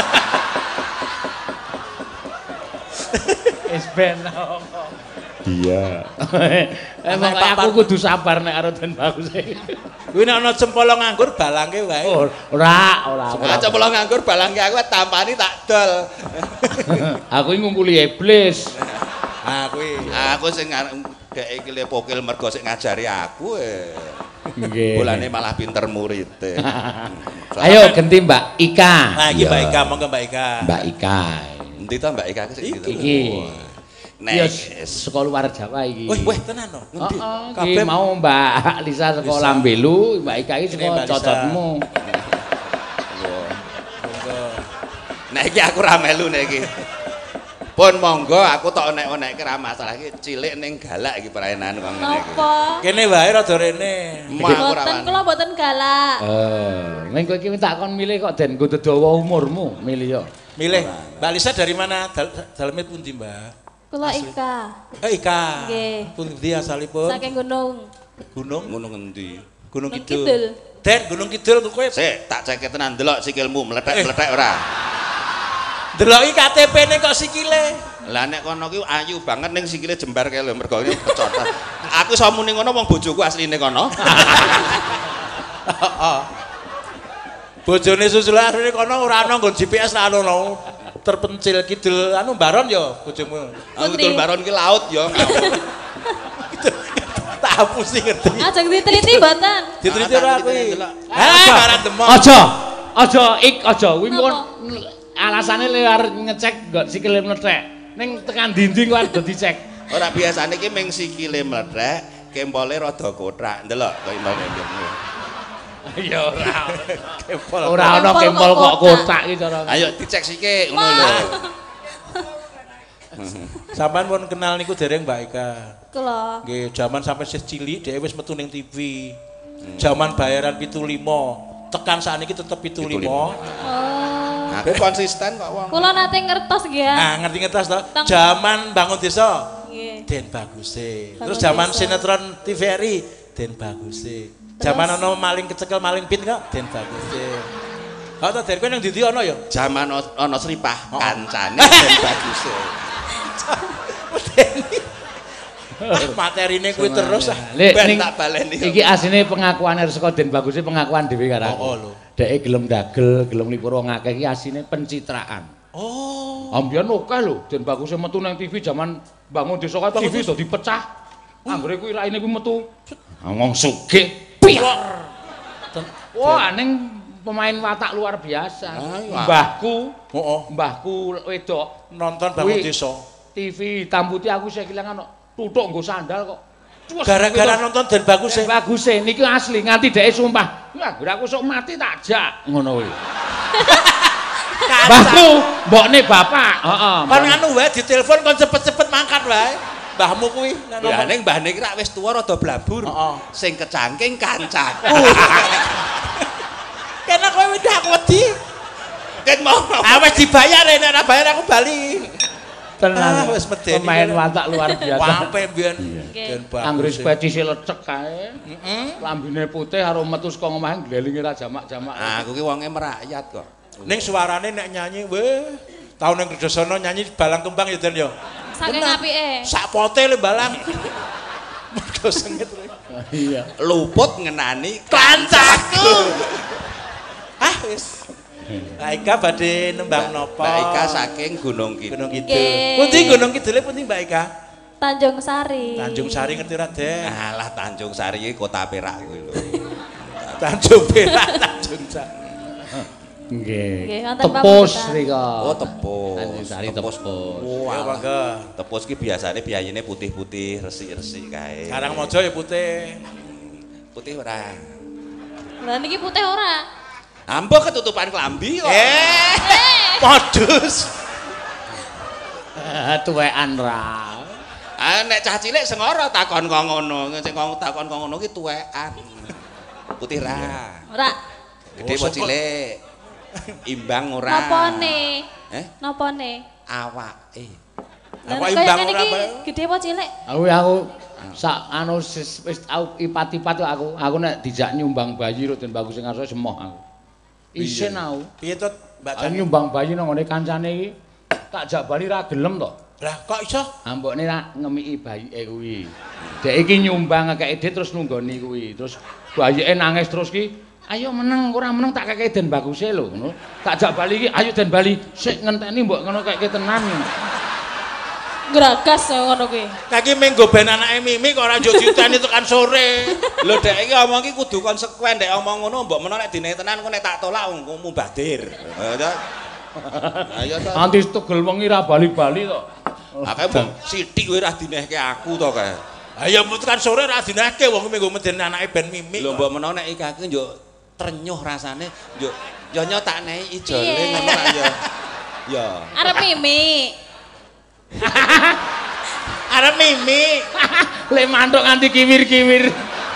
Wis ben. Iya. Emang aku kudu sabar nek karo Den Bagus. Kuwi nek ana cempala nganggur balangke wae. Ora. Aja pola nganggur balangke aku tampani tak dol. Aku ngumpuli iblis. Ah kuwi. Aku sing dhek iki le pokil mergo sing ngajari aku. Nggih. Bolane malah pinter murid. Ayo genti Mbak Ika. Nah iki Mbak Ika, monggo Mbak Ika. Mbak Ika. Endi to Mbak Ika sing gitu. Iki. Ya Nek sekolah luar Jawa iki. Weh tenan no. Ngendi? Kabeh Mau Mbak Lisa sekolah Lambelu, Mbak Ika iki Ini Mbak sekolah Lisa. cocotmu. nek iki aku ra melu nek iki. Pun monggo aku tok nek-nek ra masalah iki cilik ning galak iki perainan kok ngene iki. Napa? Kene wae rada rene. Mak aku ra Boten wani. kula boten galak. Ning kowe iki tak kon milih kok Den kudu dawa umurmu, milih yo. Milih. Mbak Lisa dari mana? Daleme pundi, Mbak? Kula Ika. Ika. Nggih. Pundi asalipun? Saking gunung. Gunung. Ngono ngendi? Gunung Gunung Kidul. Kidul. Den, Gunung Kidul kowe Sik, tak cek tenan delok sikilmu meletek-meletek ora. deloki KTP-ne kok sikile. Lah nek kono ki ayu banget ning sikile jembar kae lho mergo pecotan. Aku iso muni ngono wong bojoku asline kono. Heeh. Bojone Susila asline kono ora ana nggon GPS ra ono. Terpencil kidul anu Baron ya bojomu. Kidul Baron ki laut ya ngawur. Tak pusing ngerti. Ajeng diteliti mboten. Diteliti ora kuwi. Barang demok. Aja. Kuwi pun alasane lewar ngecek nggo sikile mlethek. Ning tekan dinding kok ada dicek. Ora biasane ki ming sikile mlethek, kempole rada kothak. Ndelok kok imbane ngene. Ya ora. Kempol. Ora ana kempol kok kothak iki cara. Ayo dicek sike ngono lho. Sampeyan pun kenal niku dereng Mbak Ika. Kula. Nggih, jaman sampai sih cilik dhek wis metu ning TV. Jaman bayaran 75. Tekan sakniki tetep 75. Oh. Aku konsisten kok wong. Kula nate ngertos nggih ya. Nah, ngerti ngetas to? Jaman bangun desa. Nggih. Den Baguse. Bangun Terus jaman desa. sinetron TVRI Den Baguse. Jaman ana maling kecekel maling pin kok Den Baguse. Ha ta Den kowe nang ndi ana ya? Jaman ana Sripah kancane Den Baguse. Materine kuwi terus ah. Lek Ben ning tak baleni. iki asline pengakuan saka Den Baguse pengakuan dhewe karo aku. Oh, lho. Dheke gelem dagel, gelem lipur wong akeh iki asline pencitraan. Oh. Ambian akeh lho Den Baguse metu nang TV zaman bangun desa kan TV dadi pecah. Anggere kuwi raine kuwi metu. Ngomong sugih. Pior. Wah, ning pemain watak luar biasa. Mbahku, mbahku wedok Nonton bangun Kuwi- desa. TV hitam putih aku saya kelingan tutuk nggo sandal kok. Gara-gara nonton Den Baguse. Baguse niki asli nganti dhek sumpah. Ya anggere aku sok mati tak jak ngono kuwi. Mbahku, mbokne bapak. Heeh. Kon nganu wae ditelepon kon cepet-cepet mangkat wae. Mbahmu kuwi Ya ning mbahne ki rak wis tuwa rada blabur. Heeh. Sing kecangking kancaku. Kena kowe udah aku wedi. Ket mau. Wis dibayar nek ora bayar aku bali. Tenan. Wis medeni. Pemain watak luar biasa. Wampe mbiyen. Nggih. Den Baguse. Anggere spetise lecek kae. Lambine putih karo metu saka omahe glelinge ra jamak-jamak. Aku ki wonge merakyat kok. Ning suarane nek nyanyi weh tahun ning Kerjasana nyanyi Balang Kembang ya Den ya. Saking apike. Sak pote le balang. Mergo sengit. Iya. Luput ngenani Kancaku. Wis. Ika badhe nembang napa? Mbak Ika saking Gunung Kidul. Gunung Kidul. Nggih. Pundi Gunung Kidule pundi Mbak Ika? Tanjung Sari. Tanjung Sari ngerti ra, Den? Alah Tanjung Sari iki kota Perak kuwi lho. Tanjung Perak, Tanjung Sari. Nggih. Nggih, wonten Tepus pambutan. rika. Oh tepus. Tanjung Sari tepus. Wah, mangga. Tepus ki biasane biyayine putih-putih, resik-resik kae. Karangmojo ya putih. Putih ora. Lah niki putih ora? Ambo ketutupan klambi kok. Modus. Tuwekan ra. Nek cah cilik sengara takon kok ngono. Sing takon kok ngono ki tuwekan. Putih ra. Ora. Gede apa cilik? Imbang ora. Napane? Napane? Awake. Lah Apa nek imbang kaya ngene ora, iki Pak? gede apa cilik? Aku sak anu wis tau ipat-ipat kok aku nek dijak nyumbang bayi ro Den Baguse ngarso semoh aku. Isin aku. Piye to, Mbak Jan? Nyumbang bayi nang ngene kancane iki tak jak bali ra gelem to. Lah kok iso? Ambokne ra ngemiki bayike kuwi. Dek iki nyumbang ngekeki dhek terus nunggoni kuwi. Terus bayike nangis terus ki, "Ayo meneng, ora meneng tak kekeki Den Baguse lho." Ngono. Tak jak bali iki, "Ayo Den bali, sik ngenteni mbok ngono kekeki tenan." Gragas ngono kuwi. Kaki minggu ben anake Mimi kok ora njuk diteni tekan sore. Lho dek iki omong iki kudu konsekuen dek omong ngono mbok menawa nek dine tenan engko nek tak tolak mubadir. Ayo to. Ayo to. Nanti tugel wengi ra bali-bali to. Akeh mbok sithik kowe ra dinehke aku to kae. Ayo tekan sore ra dinake wong minggu medeni anake ben Mimi. Lho mbok menawa nek iki aku njuk trenyuh rasane njuk yo tak nehi ijole Piye? ngono lah ya. Ya. Arep mimi. Arep Mimi. Lek mantuk nganti kiwir-kiwir.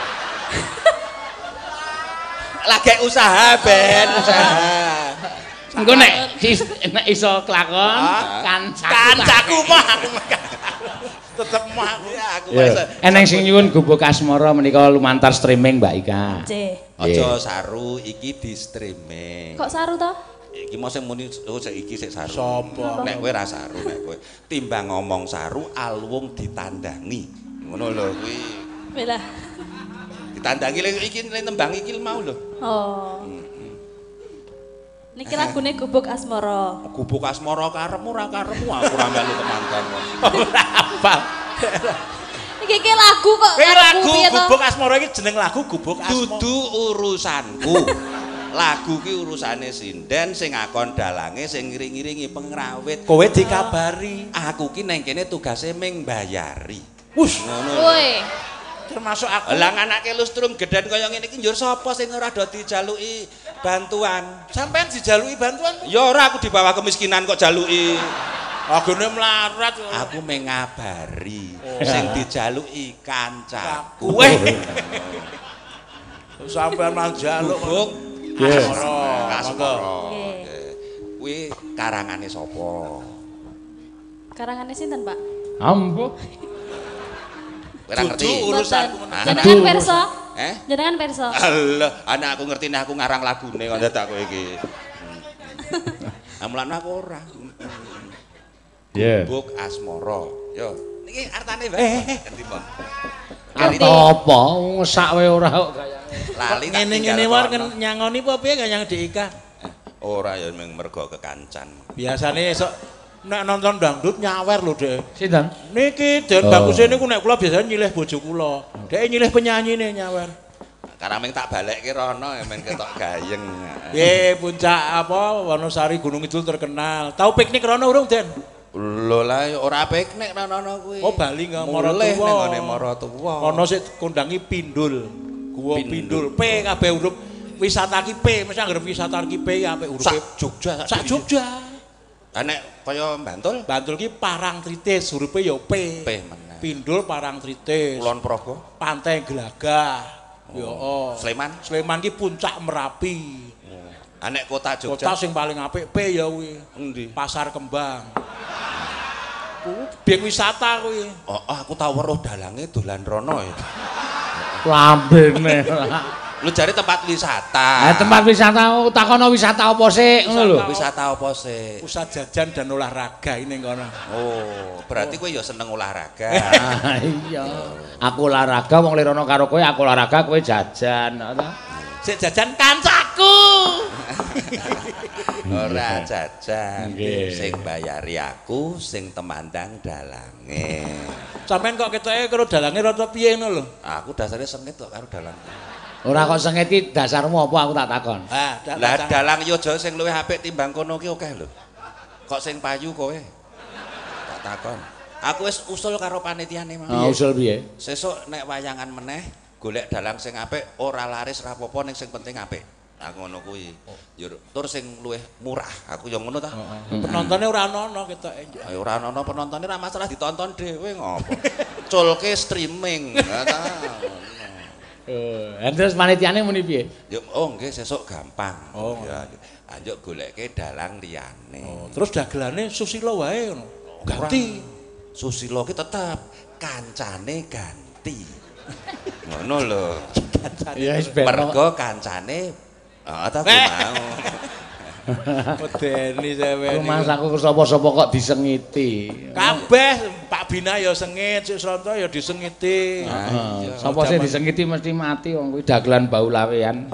Lagi usaha ben, usaha. Engko nek iso kelakon Kancaku mah aku tetep mah aku. Ya aku Ya. wis. Eneng sing nyuwun gubuk asmara menika lumantar streaming Mbak Ika. Nggih. Aja saru iki di streaming. Kok saru to? iki mau sing muni sik iki sik saru. Sopo? Nek kowe ra saru, nek kowe timbang ngomong saru alwung ditandangi. Ngono lho kuwi. Belah. Ditandangi iki tembang iki mau lho. Oh. Niki lagune Gubuk Asmara. Gubuk Asmara karepmu ra karepmu aku ra melu kemanten. Ora apa. Iki lagu kok. Lagu Gubuk Asmara iki jeneng lagu Gubuk Asmara. Dudu urusanku. Lagu ki urusane sinden sing ngakon dalange sing ngiring-ngiringi pengrawit. Kowe dikabari. Aku ki nang kene tugase ming mbayari. Wus ngono. Woi. Termasuk aku. Lah anake lustrum gedhen kaya ngene iki njur sapa sing ora do dijaluki bantuan? Sampeyan dijaluki bantuan? Ya ora aku di bawah kemiskinan kok jaluki. Agone mlarat. Aku mengabari sing dijaluki kancaku. Sampeyan manjaluk. Gubuk Asmara. Kuwi karangane sapa? Karangane sinten, Pak? Ambo. Ora ngerti. Urusanku. Jenengan perso? Jenengan perso? Allah, anak aku ngerti nek aku ngarang lagune kok dadak kowe iki. Amulan aku ora. Gubuk Asmara. Yo, niki artane wae. Ganti mon. Arta apa? Ngesak wae ora kok gayane. Lali ngene-ngene wae nyangoni apa piye kaya nyang Dika? Ora ya mergo kekancan. Biasane esuk nek nonton dangdut nyawer lho, Dek. Sinten? Niki Den baguse niku nek kula biasane nyilih bojo kula. Dek nyilih penyanyine nyawer. Karaming tak balekke rono men ketok gayeng. Nggih, puncak apa Wonosari Gunung Kidul terkenal. Tahu piknik rono urung, Den? Lho lah ora piknik rono kuwi. Oh, Bali nggak Maratuwa. Ning Maratuwa. Ono sik kondangi Pindul. Guwa Pindul. P kabeh urup wisata ki P, mesti anggere wisata ki P apik urupe. Sak Jogja. Sak Jogja. Lah nek kaya Bantul? Bantul ki Parangtritis, hurufe ya P. P meneh. Pindul Parangtritis. Kulon Progo. Pantai Glagah. Ya, Sleman. Sleman ki puncak Merapi. Nek kota Jogja. Kota sing paling apik P ya kuwi. Endi? Pasar Kembang. Biyen wisata kuwi. Oh, aku tau weruh dalange dolan rono ya. Lambene. Lu jare tempat wisata. Tempat wisata takono wisata apa sih ngono lho. Wisata apa sih? Pusat jajan dan olahraga ini kono. Oh, berarti kowe ya seneng olahraga. Iya. Aku olahraga wong lirono karo kowe, aku olahraga kowe jajan, ta? Sik jajan kancaku. Ora jajan. Sing bayari aku, sing temandang dalange. Sampeyan kok ketoke karo dalange rada piye ngono lho? Aku dasare sengit kok karo dalang. Ora kok sengit iki dasarmu apa aku tak takon. Lah dalang yo aja sing luwih apik timbang kono ki akeh lho. Kok sing payu kowe? Tak takon. Aku wis usul karo panitiane mau. Usul piye? Sesuk nek wayangan meneh golek dalang sing apik ora laris ra apa-apa ning sing penting apik. Aku ngono kuwi. Yo tur sing luwih murah. Aku yo ngono ta. Penontonnya ora ana ketoke. Ayo ora ana penontonnya ora masalah ditonton dhewe ngopo. Culke streaming. Ta. Terus panitiane muni piye? Yo nggih sesuk gampang. Ya. Anjuk golekke dalang liyane. Terus dagelane susila wae ngono. Ganti. Susila ki tetep kancane ganti. Ngono lho. Ya wis mergo kancane ta mau. Medeni sampeyan. Rumahku sapa-sapa kok disengiti. Kabeh Pak Bina ya sengit, Sik Sronto ya disengiti. Sapa sing disengiti mesti mati wong kuwi dagelan bau lawean.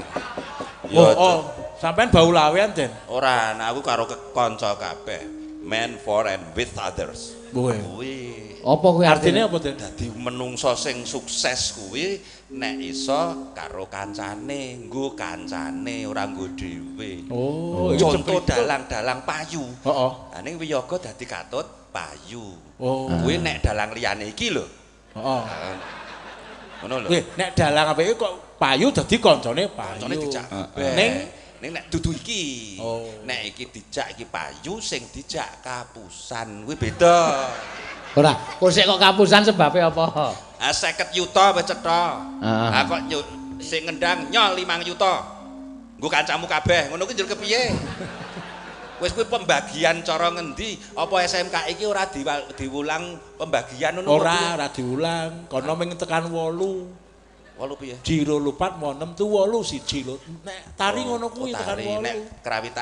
Sampeyan bau lawean, Den? Ora, aku karo kanca kabeh. Man for and with others. Kuwi. Apa kuwi artine apa, Den? Dadi menungso sing sukses kuwi nek iso karo kancane, nggo kancane ora nggo dhewe. Contoh dalang-dalang payu. Heeh. Ha ning wiyaga dadi katut payu. Kuwi nek dalang liyane iki lho. Heeh. Ngono lho. Nek dalang apike kok payu dadi kancane payu. Kancane dijak. Ning nek dudu iki. Nek iki dijak iki payu sing dijak kapusan. Kuwi beda. Ora, kok sik kok kapusan sebabe apa? 50 yuta wis cetha. Kok sing ngendang nyol 5 yuta. Nggo kancamu kabeh. Ngono kuwi njur kepiye? Wis kuwi pembagian cara ngendi? Apa SMK iki ora diulang pembagian ngono? Ora diulang. Kono mung tekan 8. 8 piye? Jiro lupat mau 6 tu 8 siji lho. Nek tari ngono kuwi tekan 8. Nek kerawitan?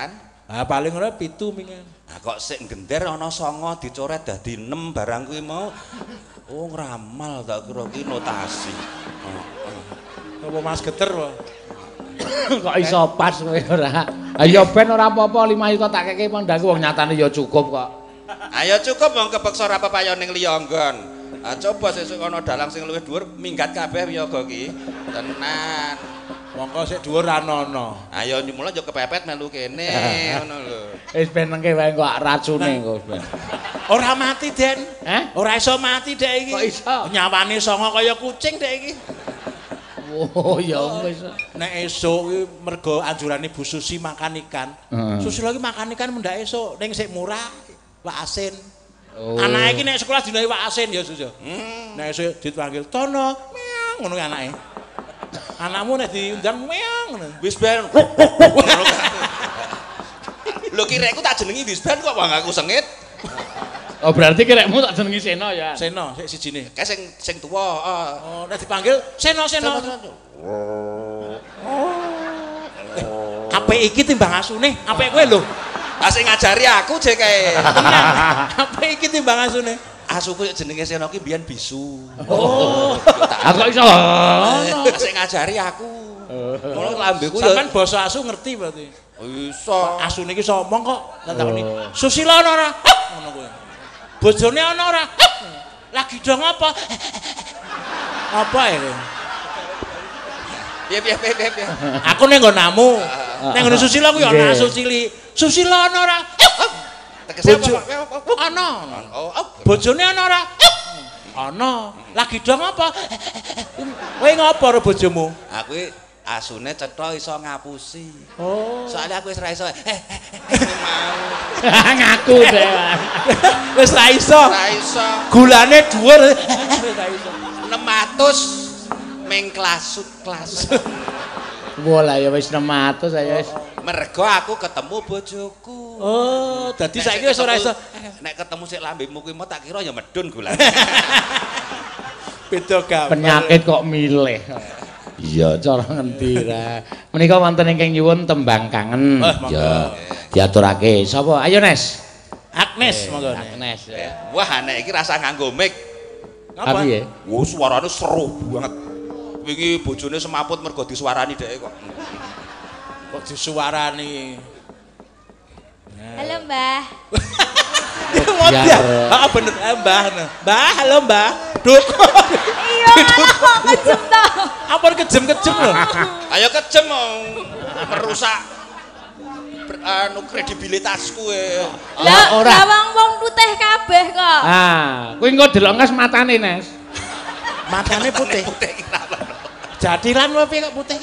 Ah paling ora 7 mingen. Nah kok sik gender ana 9 dicoret dadi 6 barang kuwi mau. Oh ngramal tak kira ki notasi. Apa Mas Geter wae. Kok iso pas kowe ora. Ayo ben ora apa-apa 5 juta tak keke pondhaku wong nyatane ya cukup kok. Ayo cukup wong kepeksa ora pepayon ning liya nggon. Ah coba sesuk ana dalang sing luwih dhuwur minggat kabeh wiyaga ki. Tenan. Mongko sik dhuwur ana. Ayo nyumula yo kepepet melu kene ngono lho. Wis ben nengke wae kok racune kok ben. Ora mati, Den. Ora iso mati dek iki. Kok iso? Nyawane 9 kaya kucing dek iki. Oh ya wis. Nek esuk iki mergo anjurane Bu Susi makan ikan. Susi lagi makan ikan mendak esuk ning sik murah, wak asin. Oh. Anake iki nek sekolah dinae wak asin ya Sus. Nek esuk dipanggil Tono, meong ngono anake. Anakmu nek diundang meong ngono. Wis ben. Lho kirekku tak jenengi wis ben kok wong aku sengit. Oh berarti kirekmu tak jenengi Seno ya. Seno sik sijine. Kae sing tuwa. Oh nek dipanggil Seno. Apik iki timbang asune, apik kowe lho. Ah sing ngajari aku jek kae. Apik iki timbang asune. Asuku jenenge Seno ki mbiyen bisu. Oh. Aku iso. Sing ngajari aku. Ngono lambeku ya. Sampeyan basa asu ngerti berarti. Iso. Asune iki somong kok. Tak takoni. Susila ana ora? Ngono kowe. Bojone ana ora? Lagi dong apa? Apa iki? Piye. Aku ning nggonamu. Ning nggon Susila kuwi ana asu cilik. Susila ana ora? Tegese apa? Ana. Oh, Bojone ana ora? Ana. Lagi dong apa? Kowe ngopo karo bojomu? aku asune cetha iso ngapusi. Oh. Soalnya aku wis ra iso. Mau. Ngaku deh. Wis ra iso. Ra iso. Gulane dhuwur. Wis ra iso. 600 ming klasut. Bola ya wis 600 ayo wis. Mergo aku ketemu bojoku. Oh, dadi saiki wis ora iso. Nek ketemu sik lambemu kuwi mau tak kira ya medun gulane. Beda gambar. Penyakit kok milih. Iya, cara ngendi ra. Menika wonten ingkang nyuwun tembang kangen. Ya. Diaturake. Sapa? Ayo Nes. Agnes monggo. Agnes. Wah, nek iki rasa nganggo mic. Ngapa? Piye? Wah, suarane seru banget. Wingi bojone semaput mergo disuarani dhek kok. Kok disuarani. Halo Mbah. Ya. Heeh bener Mbah. Mbah, halo Mbah. Duk. Iya, kok kejem to. Apa kejem-kejem lho. Ayo kejem merusak kredibilitasku Lah wong putih kabeh kok. Ah, kuwi engko delok ngas matane Nes. Matane putih. Jadilan wae kok putih.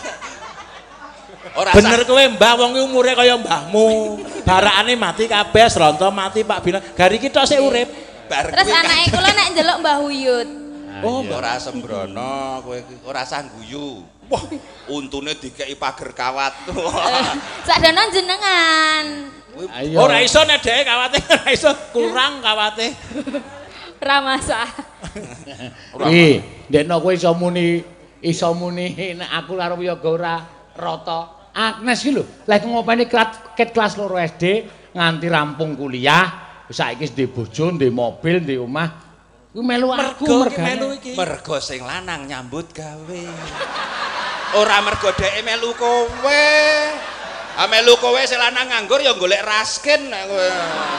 Ora Bener kowe Mbah wong ki umure kaya mbahmu. Barakane mati kabeh, Sronto mati, Pak Bina. Gari iki tok sik urip. Terus anake kula nek ndelok Mbah Huyut. Oh, ora sembrono kowe ora sah guyu. Wah, untune dikeki pager kawat. Sakdono jenengan. Ayo. Ora iso nek dhek kawate ora iso kurang kawate. Ora masak. Ih, ndekno kowe iso muni nek aku karo Wiyaga ora rata. Agnes iki lho, lek ngopeni ket kelas 2 SD nganti rampung kuliah, saiki wis ndek bojo, ndek mobil, ndek omah. Kuwi melu aku mergane. Mergo sing lanang nyambut gawe. Ora mergo dheke melu kowe. Ah melu kowe sing lanang nganggur ya golek raskin nek kowe.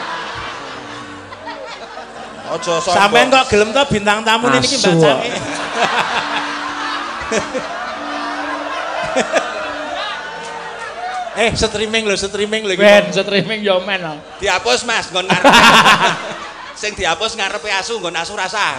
Aja sombong. Sampeyan kok gelem to bintang tamu niki Mbak Cange. Streaming lho iki. Ben streaming yo men. Dihapus Mas, nggon ngarep. Sing dihapus ngarepe asu, nggon asu rasa.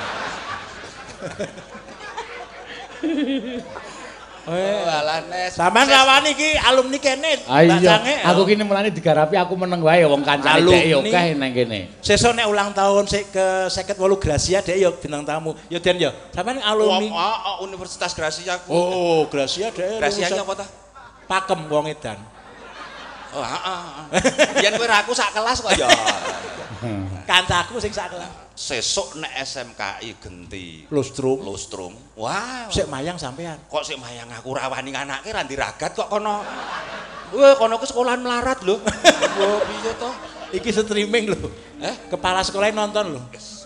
Sampeyan rawani iki alumni kene. Mbak Cange. Aku kene mulane digarapi aku meneng wae wong kancane dhek yo akeh nang kene. Sesuk nek ulang tahun sik ke 58 Gracia dhek yo bintang tamu. Yo Den yo. Sampeyan alumni Universitas Gracia. Oh, Gracia dhek. Gracia apa ta? Pakem wong edan. Oh, heeh. Yen kowe ra aku sak kelas kok ya. Kancaku sing sak kelas. Sesuk nek SMKI genti lustrum. Wow. Sik mayang sampean. Kok sik mayang aku rawani nganake ra ndiragat kok kono. Weh, kono ku sekolahan melarat lho. Wah, piye to? Iki streaming lho. Kepala sekolah nonton lho.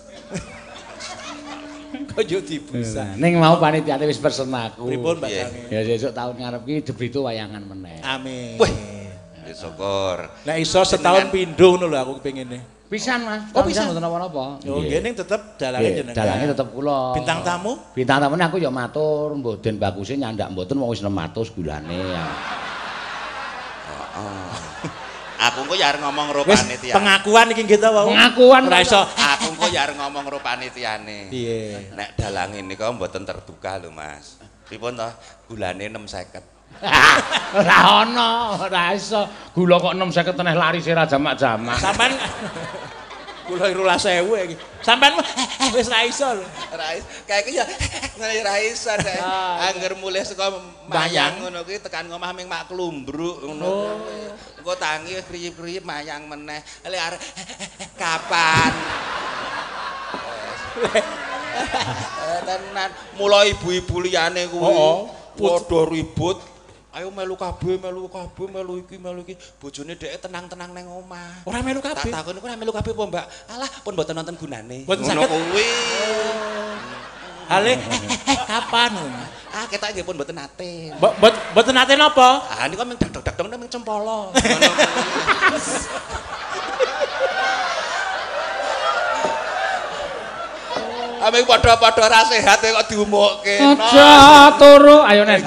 Kok yo dibusa. Ning mau panitiane wis pesen aku. Pripun Mbak Sange? Ya sesuk tahun ngarep iki Debrito wayangan meneh. Amin. Wih. Syukur. Nek iso setahun pindho ngono lho aku kepengine. Pisan Mas. Oh, pisan mboten napa-napa. Oh, nggih ning tetep dalange jenengan. Dalange tetep kula. Bintang tamu? Bintang tamune aku ya matur, mboten baguse nyandak mboten wis 600 bulane. Aku engko ya arep ngomong karo Wis panitia. pengakuan iki nggih ta, Wau? Pengakuan ora iso. Aku engko ya arep ngomong karo panitiane. Piye? Nek dalange nika mboten terbuka lho, Mas. Pripun to? Gulane 650. Ora ana, ora iso. Gula kok 650 teneh larise ra jamak-jamak. Sampean kula 12.000 iki. Sampean wis ra iso lho. Ra iso. Kayak ya ra iso deh. Angger mulih saka mayang ngono kuwi tekan ngomah ming mak klumbruk ngono. Engko tangi kriyip-kriyip mayang meneh. Lek arek kapan? Tenan mulai ibu-ibu liyane kuwi. Padha ribut. Ayo melu kabeh, melu iki. Bojone dhek tenang-tenang nang omah. Ora melu kabeh. Tak takon niku ora melu kabeh apa, Mbak? Alah, pun mboten nonton gunane. Mboten Ngono saged. kuwi. Ale kapan? Ketak nggih pun mboten nate. Mboten nate napa? Niku mung dak-dak ning cempolo. Ameng padha-padha ra sehat kok diumukke. Aja turu, ayo Nes.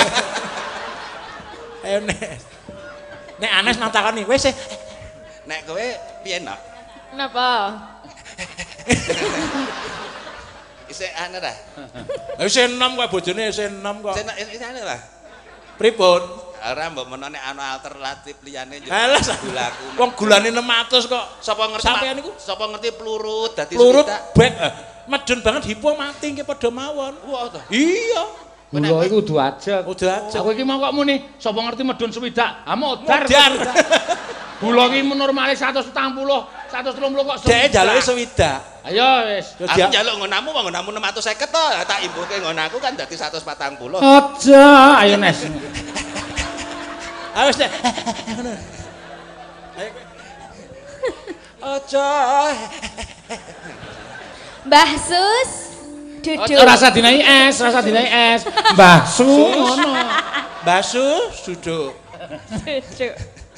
Ayo Nes. Nek Anes nang takoni, wis Nek kowe piye, Nak? Napa? Isih ane ta? Wis 6 kok bojone wis 6 kok. Isih ane ta? Pripun? Ora mbok menawa nek ana alternatif liyane yo. Alah gulaku. Wong gulane 600 kok. Sapa ngerti sampean niku? Sapa ngerti pelurut dadi Pelurut swidak. bek. Medun banget hipo mati nggih padha mawon. Wah to. Iya. Gula iku kudu ajeg. Kudu ajeg. Aku iki mau kok muni, sapa ngerti medun swidak? Ah modar. Modar. Gula iki normale 140, 130 kok Dek njaluke swidak. Ayo wis. Aku njaluk ngonamu wong ngonamu 650 to. Tak imbuhke ngonaku kan dadi 140. Aja, ayo Nes. Ah wis Dek. Ngono. Aja. Mbah Sus, duduk. Rasa dinai es. Mbah Su ngono. Basu duduk. Duduk.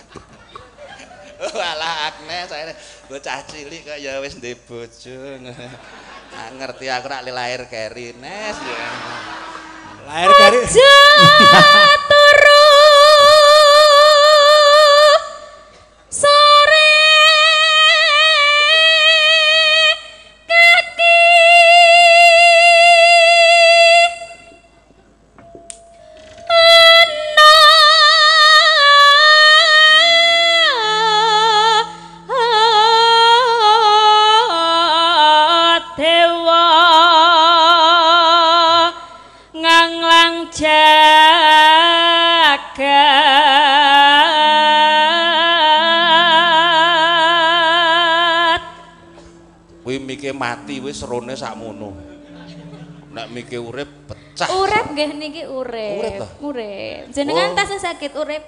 Walah Agnes ae bocah cilik kok ya wis ndek bojo. Ngerti aku rak lahir keri Nes ya. Lahir kari. Aja turu sore kaki dewa nganglang jagat. Kuwi mike mati wis serone sakmono. Nek mike urip pecah. Urip nggih niki urip. Urip toh? Urip. Jenengan tasih sakit urip.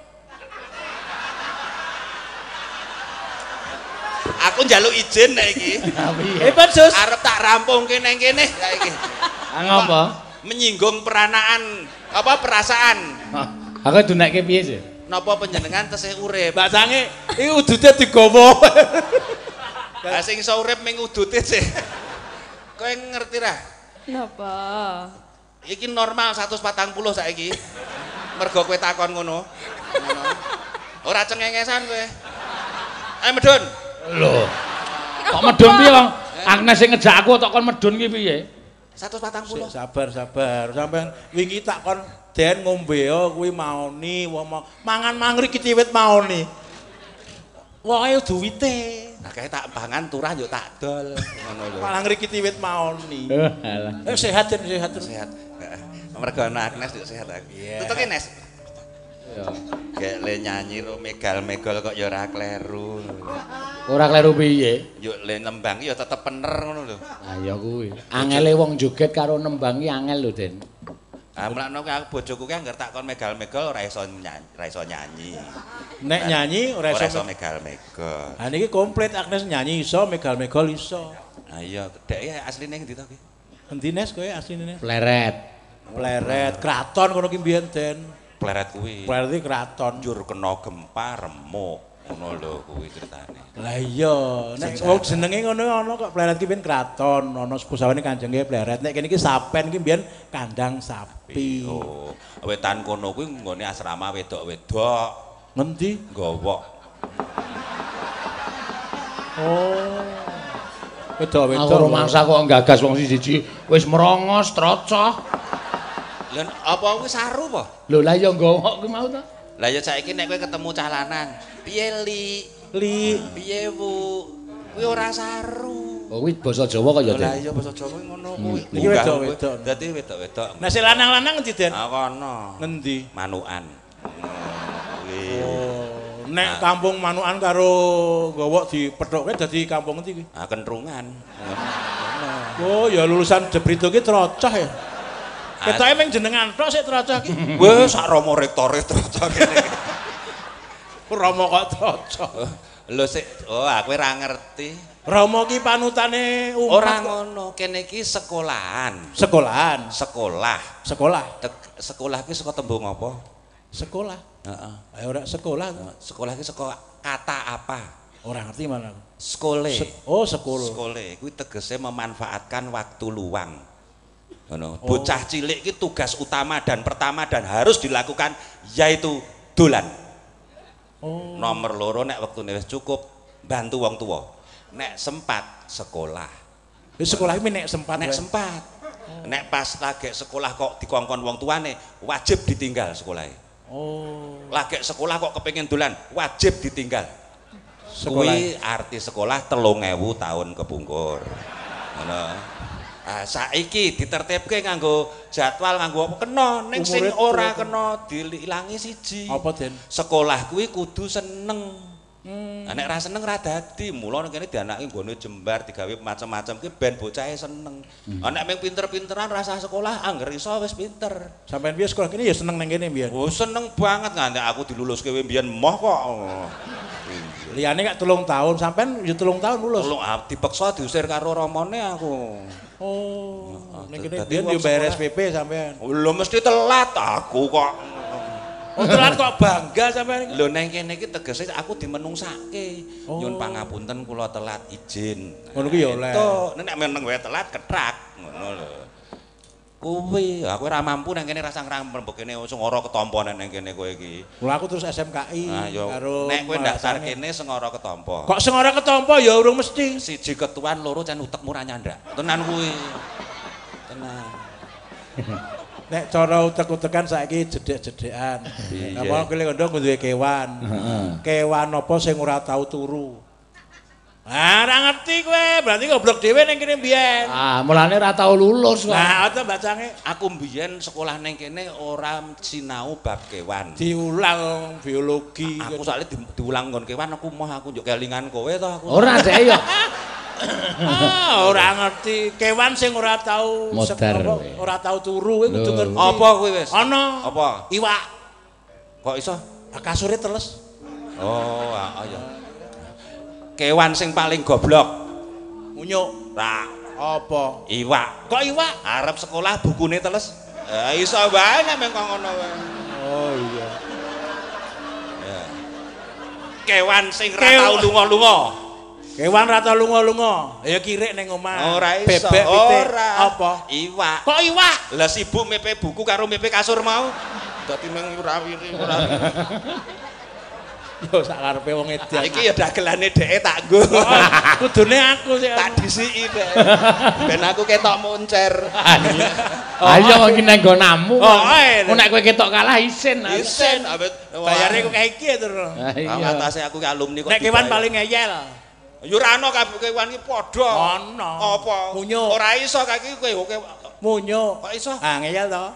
Aku njaluk izin nek iki. Hebat Sus. Arep tak rampungke nang kene saiki. Ngapa? Menyinggung peranaan apa perasaan. Aku dunekke piye sih? Napa panjenengan tesih urip? Mbak Sange iki udute digawa. Lah sing iso urip ming udute sih. Kowe ngerti ra? Napa? Iki normal 140 saiki. Mergo kowe takon ngono. Ora cengengesan kowe. Ayo medun. Lho. Kok medun piye, Wong? Agnes sing ngejak aku tok kon medun ki piye? 140. Sabar. Sampeyan wingi tak kon den ngombe kuwi maoni wong mangan mangri kiciwit maoni. Wae duwite. Nah kae tak pangan turah yo tak dol ngono lho. Mangri kiciwit maoni. Alah. Sehat sehat. Sehat. Heeh. Mergo ana Agnes yo sehat aku. Tutuke Nes. Ya. Gek le nyanyi ro megal-megal kok ya ora kleru. Ora kleru piye? Yo le nembang ya tetep bener ngono lho. Ah ya kuwi. Angele wong joget karo nembang ki angel lho, Den. Ah mlakno aku bojoku ki anggar tak kon megal-megal ora iso nyanyi. Nek nyanyi ora iso megal-megal. Ha niki komplit Agnes nyanyi iso, megal-megal iso. Ah iya, dhek asline ngendi to ki? Endi Nes kowe asline Nes? Pleret. Pleret, kraton kono ki mbiyen Den. Pleret kuwi. Pleret iki kraton. Njur kena gempa remuk. Ngono lho kuwi critane. Lah iya, nek wong jenenge ngono ana kok pleret ki ben kraton, ana sepusawane kanjenge pleret. Nek kene iki sapen ki mbiyen kandang sapi. Oh, wetan kono kuwi nggone asrama wedok-wedok. Ngendi? Gowok. Oh. Wedok-wedok. Aku rumangsa kok gagas wong siji wis merongos trocoh. Lha apa kuwi saru apa? Lho lah ya gowok kuwi mau to. Lah ya saiki nek kowe ketemu cah lanang, piye Li? Piye Bu? Kuwi ora saru. Oh kuwi basa Jawa kok ya, Den. Lah iya basa Jawa ngono kuwi. Iki wedok-wedok. Dadi wedok-wedok. Nek sing lanang-lanang ngendi Den? Ah kono. Ngendi? Manukan. Oh, nek kampung Manukan karo gowok dipethokke dadi kampung endi kuwi? Ah kentrungan. Oh, ya lulusan Jebrito ki trocoh ya. Ketoke mung jenengan tok sik trocoh ki. Wes sak Rama rektore trocoh kene. Rama kok trocoh. Lho sik, oh aku ora ngerti. Rama ki panutane umat. Ora ngono, kene iki sekolahan. Sekolahan. Sekolah. Sekolah. Sekolah ki saka tembung apa? Sekolah. Heeh. Ayo ora sekolah. Sekolah ki saka kata apa? Ora ngerti mana. Skole. Oh, sekolah. Skole kuwi tegese memanfaatkan waktu luang. Ngono. Bocah cilik ki tugas utama dan pertama dan harus dilakukan yaitu dolan. Oh. Nomor loro nek wektune wis cukup bantu wong tuwa. Nek sempat sekolah. Wis sekolah iki nek sempat. Nek sempat. Nek pas lagi sekolah kok dikongkon wong tuane wajib ditinggal sekolahe. Oh. Lagi sekolah kok kepengin dolan wajib ditinggal. Kuwi arti sekolah 3.000 tahun kepungkur. Ngono. Ah saiki ditertibke nganggo jadwal nganggo apa kena ning sing ora kena diilangi siji. Apa Den? Sekolah kuwi kudu seneng. Nek ra seneng ra dadi. Mula kene dianake nggone jembar digawe macam-macam ki ben bocahe seneng. Nek mung pinter-pinteran rasa sekolah angger iso wis pinter. Sampeyan piye sekolah kene ya seneng nang kene mbiyen. Oh seneng banget nganti aku diluluske mbiyen moh kok. Liyane gak 3 tahun, sampean ya 3 tahun lulus. Dipaksa diusir karo romone aku. Oh, ning kene biyen yo bayar SPP sampean. Lho mesti telat aku kok. Oh, telat kok bangga sampean. Lho neng kene iki tegese aku dimenungsake. Nyun pangapunten kula telat izin. Ngono ki ya oleh. Nek meneng wae telat ketrak ngono lho. Kuwi aku ora mampu nang kene rasa ngrembug kene sengara ketampa nang kene kowe iki. Mula aku terus SMKI karo nek kowe ndasar kene sengara ketampa. Kok sengara ketampa ya urung mesti. Siji ketuan, loro can utekmu ra nyandak. Tenan kuwi. Tenan. Nek cara utek-utekan saiki jedhek-jedhekan. Apa kowe kandha duwe kewan. Kewan apa sing ora tau turu? Ah, ora ngerti kowe, berarti goblok dhewe ning kene mbiyen. Ah, mulane ora tau lulus kok. Nah, ata bacange aku mbiyen sekolah ning kene ora sinau bab kewan. Diulang biologi. Aku soalnya diulang nggon kewan aku moh aku njuk kelingan kowe to aku. Ora dek ya. Ora ngerti kewan sing ora tau ora tau turu kuwi kudu ngerti. Apa kuwi wis? Ana. Apa? Iwak. Kok iso? Kasure teles. Oh, ya. Kewan sing paling goblok. Munyuk. Nah, apa? Iwak. Kok iwak? Arep sekolah bukune teles. Iso wae nek mengko ngono wae. Oh iya. Ya. Kewan sing ra tau lunga-lunga. Kewan ra tau lunga-lunga. Ya kirik ning omah. Ora iso. Bebek Ora. Apa? Iwak. Kok iwak? Lah sibuk mepe buku karo mepe kasur mau. Dadi mung rawiri. Yo sak karepe wong edan. Iki ya dagelane dheke tak nggo. Kudune aku sih. Tak disiki dhek. Ben aku ketok moncer. Ayo kok iki nang nggonamu. Oh, nek kowe ketok kalah isin. Isin. Bayare kok kae iki to. Atase aku ki alumni kok. Nek kewan paling ngeyel. Yo ora ana kabeh kewan iki padha. Ana. Apa? Munyuk. Ora iso kaki kowe munyuk. Kok iso? Ah ngeyel to.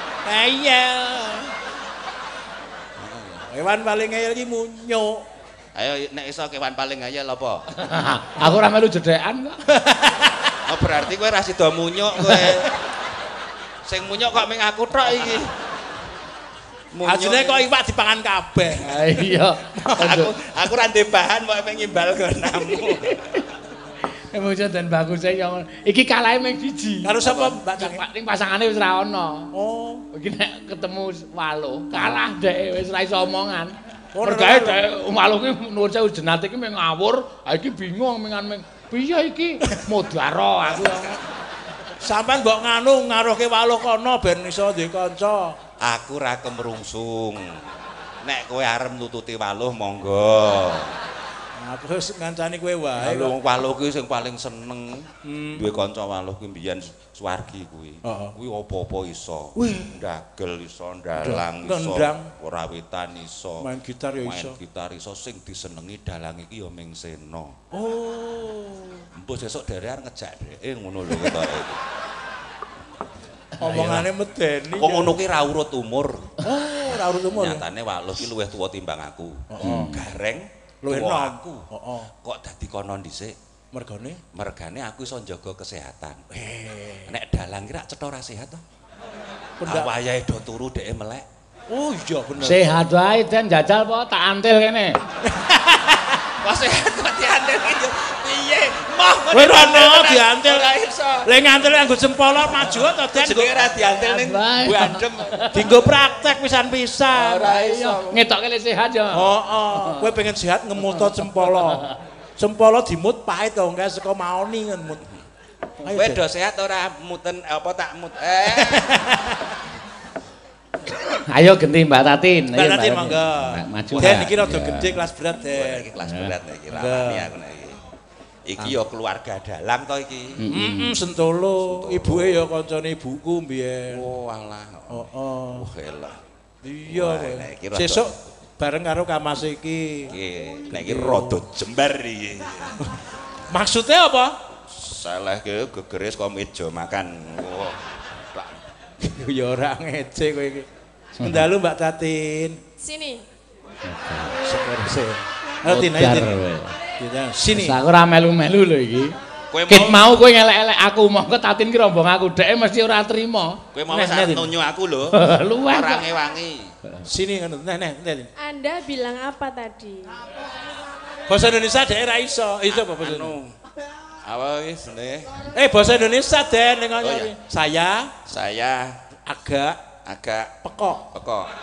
Ngeyel. Kewan paling ngeyel iki munyuk. Ayo nek iso kewan paling ngayal apa? Aku ora melu jedhekan kok. Oh berarti kowe ra sida munyuk kowe. Sing munyuk kok ming aku tok iki. Ajine kok iwak dipangan kabeh. Ha iya. Aku ra ndek bahan kok ming ngimbal gonamu. Emosi dan bagus yang iki kalahe ming siji. Karo sapa Mbak Cangik? Ning pasangane wis ra ono. Oh, Iki nek ketemu Waluh, kalah dhek wis ra iso omongan. Oh, Mergae dhek Waluh ki nuwun sewu jenate iki ming ngawur, ha iki bingung ming piye iki modaro aku. sampean mbok nganu ngaruhke Waluh kono ben iso duwe kanca. Aku ra kemrungsung. Nek kowe arep nututi Waluh monggo. Aku wis ngancani kowe wae. Waluh Waluh kuwi sing paling seneng. Duwe kanca Waluh kuwi mbiyen Suwargi kuwi. Kuwi apa-apa iso. Ndagel iso, ndalang iso, ora witan iso. Main gitar ya iso. Main gitar iso sing disenengi dalang iki ya Ming Seno. Oh. Mbok sesuk dhewe arep ngejak dheke ngono lho ketoke. Omongane medeni. Kok ngono ki ra urut umur. Oh, ra urut umur. Nyatane Waluh ki luwih tuwa timbang aku. Gareng Luwih tuwa enom. aku. Kok dadi kono dhisik? Mergane Aku iso njaga kesehatan. Nek dalang ki rak cetha ra sehat to. pendak. Wayahe do turu dheke melek. Oh iya bener. Sehat wae den jajal po tak antil kene. Kok sehat kok diantil iki. Piye? Moh Kowe rono diantil. Ora iso. Lah ngantil nganggo jempol maju to Den. Jenenge ra diantil ning bandem. Dinggo praktek pisan-pisan. Ora iso. Ngetoke le sehat ya. Kowe pengen sehat ngemut jempolo. Jempolo dimut pahit to engke saka maoni ngemut. Kowe do sehat ora muten apa tak mut. Ayo genti Mbak Tatin. Mbak Tatin monggo. Maju. Den iki rada gede kelas berat Den. Iki kelas berat iki rawani aku nek iki. Iki ya keluarga dalang to iki. Sentolo. Ibuke ya kancane ibuku mbiyen. Oh alah. Heeh. Oh elah. Iya. nek iki rada- Sesuk bareng karo Kamas iki. Iki nek iki rada jembar iki. Maksudnya apa? Salah ke gegeres kok meja makan. Wah. Ya ora ngece kowe iki. Ndalu Mbak Tatin. Sini. Seperse. Ayo Tin, ayo Tin. Sini. Aku ora melu-melu lho iki. Kowe Kit mau kowe ngelek-elek aku mongko Tatin ki rombong aku dhek mesti ora trima. Kowe mau sak nunyu aku lho. Luwih Ora kok. ngewangi. Sini ngono. Nih. Anda bilang apa tadi? Bahasa Indonesia dhek ra iso. Iso apa bahasa? Apa wis ne? Bahasa Indonesia Den ning Oh, iya. Saya agak pekok.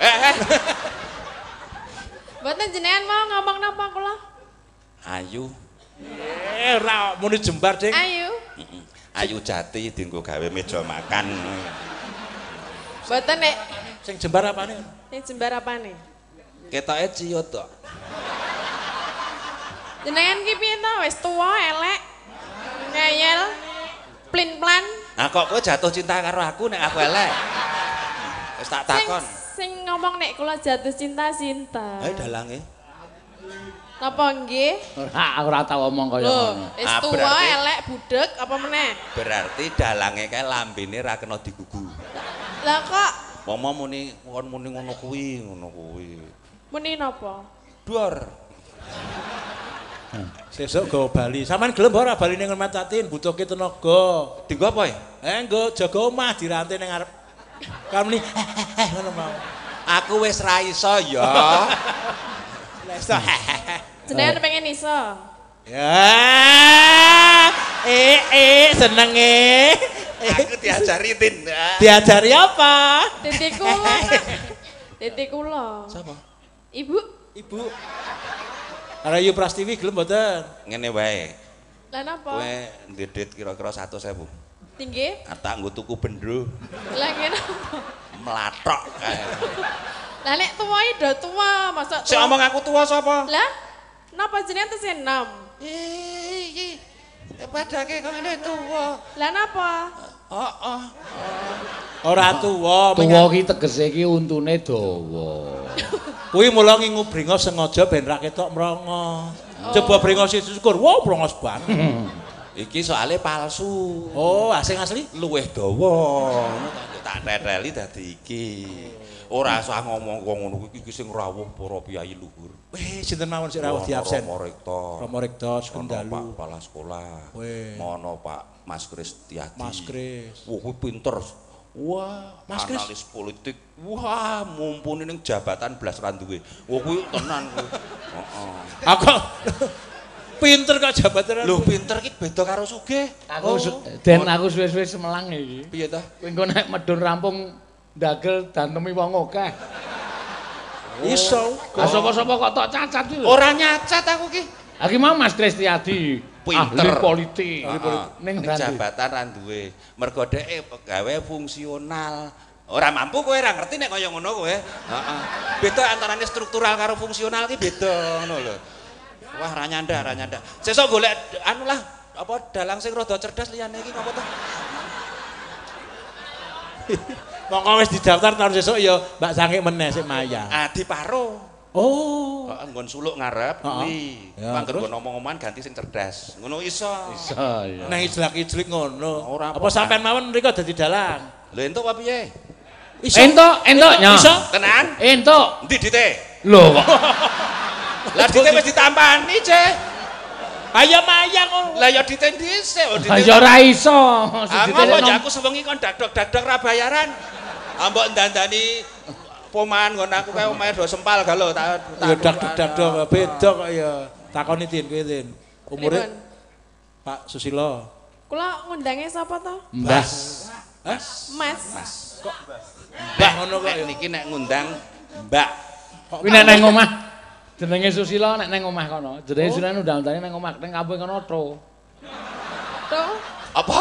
Mboten jenengan mau ngomong napa kula? Ayu. Ora muni jembar, Ding. Ayo. Ayu jati dienggo gawe meja makan. Mboten nek Sing jembar apane? sing jembar apane? Ketoke ciut to. Jenengan ki piye to? Wis tuwa elek. Ngeyel. Plin-plan. Nah kok kowe jatuh cinta karo aku nek aku elek? Wis tak takon. Sing ngomong nek kula jatuh cinta sinten? Ayo dalange. Napa nggih? Aku ora tau omong kaya Loh, ngono. wis Ah, tuwa berarti- elek budek apa meneh? Berarti dalange kae lambene ra kena digugu. Lah kok Mama muni ngono kuwi. muni napa? Dor. Sesuk go Bali. Sampeyan gelem ora bali ning Mbak Tatin butuhke tenaga. Dienggo apa ya? Nggo jaga omah dirantai ning arep. Kan muni ngono mau. Aku wis ra iso ya. Wis to. Jenengan pengen iso. Ya. Senenge. Aku diajari Tin. Diajari apa? Titik kula. Titik kula. Sapa? Ibu. Ibu. Rayu Prastiwi gelem mboten? Ngene wae. Lah napa? Kowe ndedit kira-kira 100.000. Tinggi? Tak nggo tuku bendro Lah ngene apa? mlathok kae. Lah nek tuwa iki do tuwa, masa Sik omong aku tua sapa? Lah napa jenengan tesih enom? Iki padake kok ngene tuwa. Lah napa? Heeh. Ora tuwa. Tuwa ki tegese ki untune dawa. Kuwi mula ngingu bringos sengaja ben ra ketok mrongo. Coba bringos syukur. Wow, brongos banget. Iki soalnya palsu. Oh, sing asli? Luwih dawa. Tak teteli dadi iki. Ora usah ngomong kok ngono kuwi iki sing rawuh para piyai luhur. Weh, sinten mawon sing rawuh di absen? Romo Rektor Sekendalu. Pak Kepala Sekolah. Mono Pak Mas Kristiadi. Mas Kris. Wah, kuwi pinter. Wah, Mas Kris analis politik. Wah, mumpuni ning jabatan blas ra duwe. Wah, kuwi tenan kuwi. Heeh. Aku pinter kok jabatan. Lho, pinter ki beda karo sugih. Aku Den aku suwe-suwe Semelang iki. Piye ta? Kowe engko nek medun rampung ndagel dantemi wong akeh. Iso. Sapa-sapa kok tok cacat iki lho. Ora nyacat aku ki. Iki mau Mas Kristiadi, Pinter. ahli politik. Ning jabatan ra duwe. Mergo dheke pegawe fungsional. Ora mampu kowe ora ngerti nek kaya ngono kowe. Heeh. Beda antarane struktural karo fungsional ki beda ngono lho. Wah, ra nyanda. Sesuk golek anu lah apa dalang sing rada cerdas liyane iki ngopo to? Mongko wis didaftar tahun sesuk ya Mbak Sange meneh sik Maya. Ah, diparo. Oh. Heeh, nggon suluk ngarep kuwi. Ya, Mangger terus? nggon omong-omongan ganti sing cerdas. Ngono iso. Iso ya. Nang ijlak-ijlik ngono. Ora Apa sampean mawon mriko dadi dalang? Lho entuk apa piye? Iso. Entuk nya. Iso. Tenan? Entuk. Endi dite? Lho kok. Lah dite wis ditampani, Cek. Kaya Maya kok. Lah ya dite dhisik, Ya ora iso. Apa ya aku sewengi kon dadok-dadok ra bayaran. Ambok ndandani pomahan nggon aku kae omahe do sempal galo tak Ya dak-dak beda kok ya. Takoni Tin kowe Tin. Umure Pak Susilo. Kula ngundange sapa to? Mbah. Mas. Mbak ngono kok niki nek ngundang Mbak. Kuwi nek nang omah jenenge Susilo nek nang omah kono. Jenenge Sunan undang-undangane nang omah ning kampung kono to. To. Apa?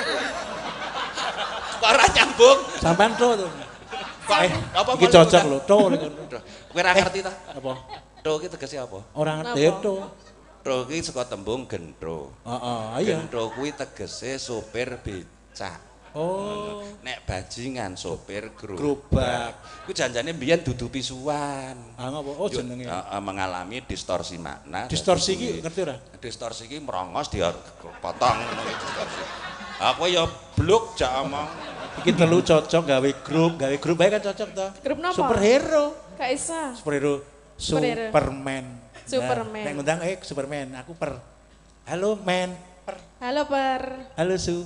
Kok ora nyambung? Sampean to to. Apa Iki cocok lho, to niku. Kowe ora ngerti ta? Apa? To ki tegese apa? Ora ngerti to. To ki saka tembung gentro. Heeh, iya. Gentro kuwi tegese sopir becak. Oh. Nek bajingan sopir Gerobak. Kuwi janjane mbiyen dudu pisuan. Ah ngapa? Oh jenenge. Mengalami distorsi makna. Distorsi iki ngerti ora? Distorsi iki merongos dipotong ngono iki distorsi. Aku ya bluk jak omong. Iki telu cocok gawe grup bae kan cocok to. Grup napa? Superhero. Gak iso. Superhero. Superhero. Superman. Superman. Nek ngundang Superman, aku per. Halo men. Per. Halo Per. Halo Su.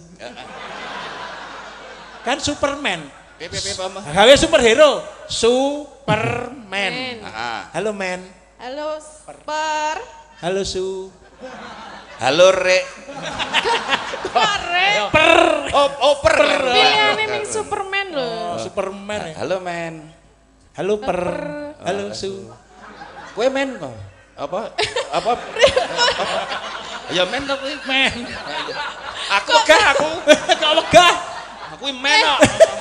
Kan Superman. Piye pama? Gawe superhero. Superman. Heeh. Halo men. Halo Per. Halo Su. Halo Rek. Pare. Oh per. Pilihane ning Superman lho. Oh, Superman ya. Halo men. Halo per. Halo Su. Kowe men kok. Apa? Ya men to kuwi. Men. Aku wegah aku. Kok wegah? Aku men kok.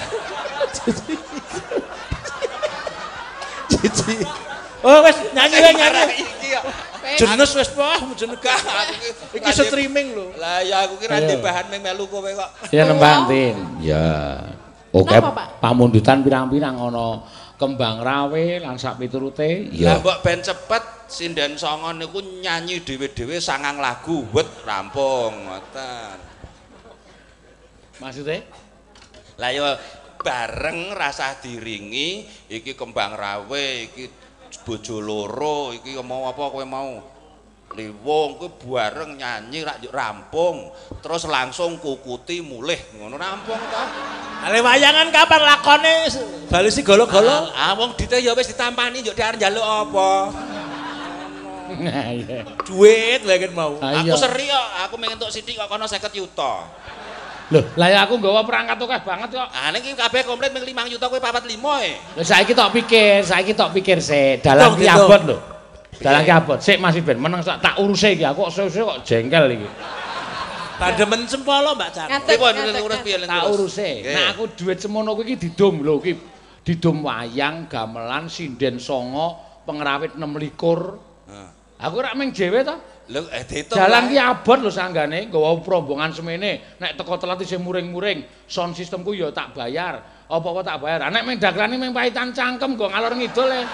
Cici. Oh wes nyanyi wae nyanyi. Iki kok. Jenes wes wah jenes Gak, aku iki streaming lho. Lah ya aku ki ra ndek bahan melu kowe kok. Ya nembang Tin. Ya. Oke, Napa, Pak? pamundutan pirang-pirang ana kembang rawe lan sak piturute. Lah Ya. mbok ben cepet sinden songon niku nyanyi dhewe-dhewe 9 lagu wet rampung ngoten. Maksude? Lah ya bareng rasah diringi iki kembang rawe iki bojo loro iki mau apa kowe mau Liwong kowe bareng nyanyi rak rampung terus langsung kukuti mulih ngono rampung ta. Ale wayangan kapan lakone bali si golo-golo. Wong dite ya wis ditampani yo arep njaluk apa. Nah, iya. Duit lha kan mau. Aku seri kok, aku pengen entuk sithik kok kono 50 juta. Loh, lah ya aku nggawa perangkat akeh banget kok. Ah ning iki kabeh komplit mung 5 juta kowe 45 e. Lha saiki tok pikir sik, dalang ki abot lho. Dalang ki abot. Sik Mas Ben, meneng tak uruse iki aku kok kok jengkel iki. Pandemen sempolo Mbak Cak. Pripun urus piye Tak uruse. Nek aku duit semono kuwi iki didum lho iki. Didum wayang, gamelan, sinden songo, pengrawit 26. Aku rak mung dhewe to. Lho diitung. Dalang ki abot lho sanggane, nggawa rombongan semene. Nek teko telat isih muring-muring, sound systemku ya tak bayar. Apa-apa tak bayar. Nek mung daglane mung pahitan cangkem go ngalor ngidul e.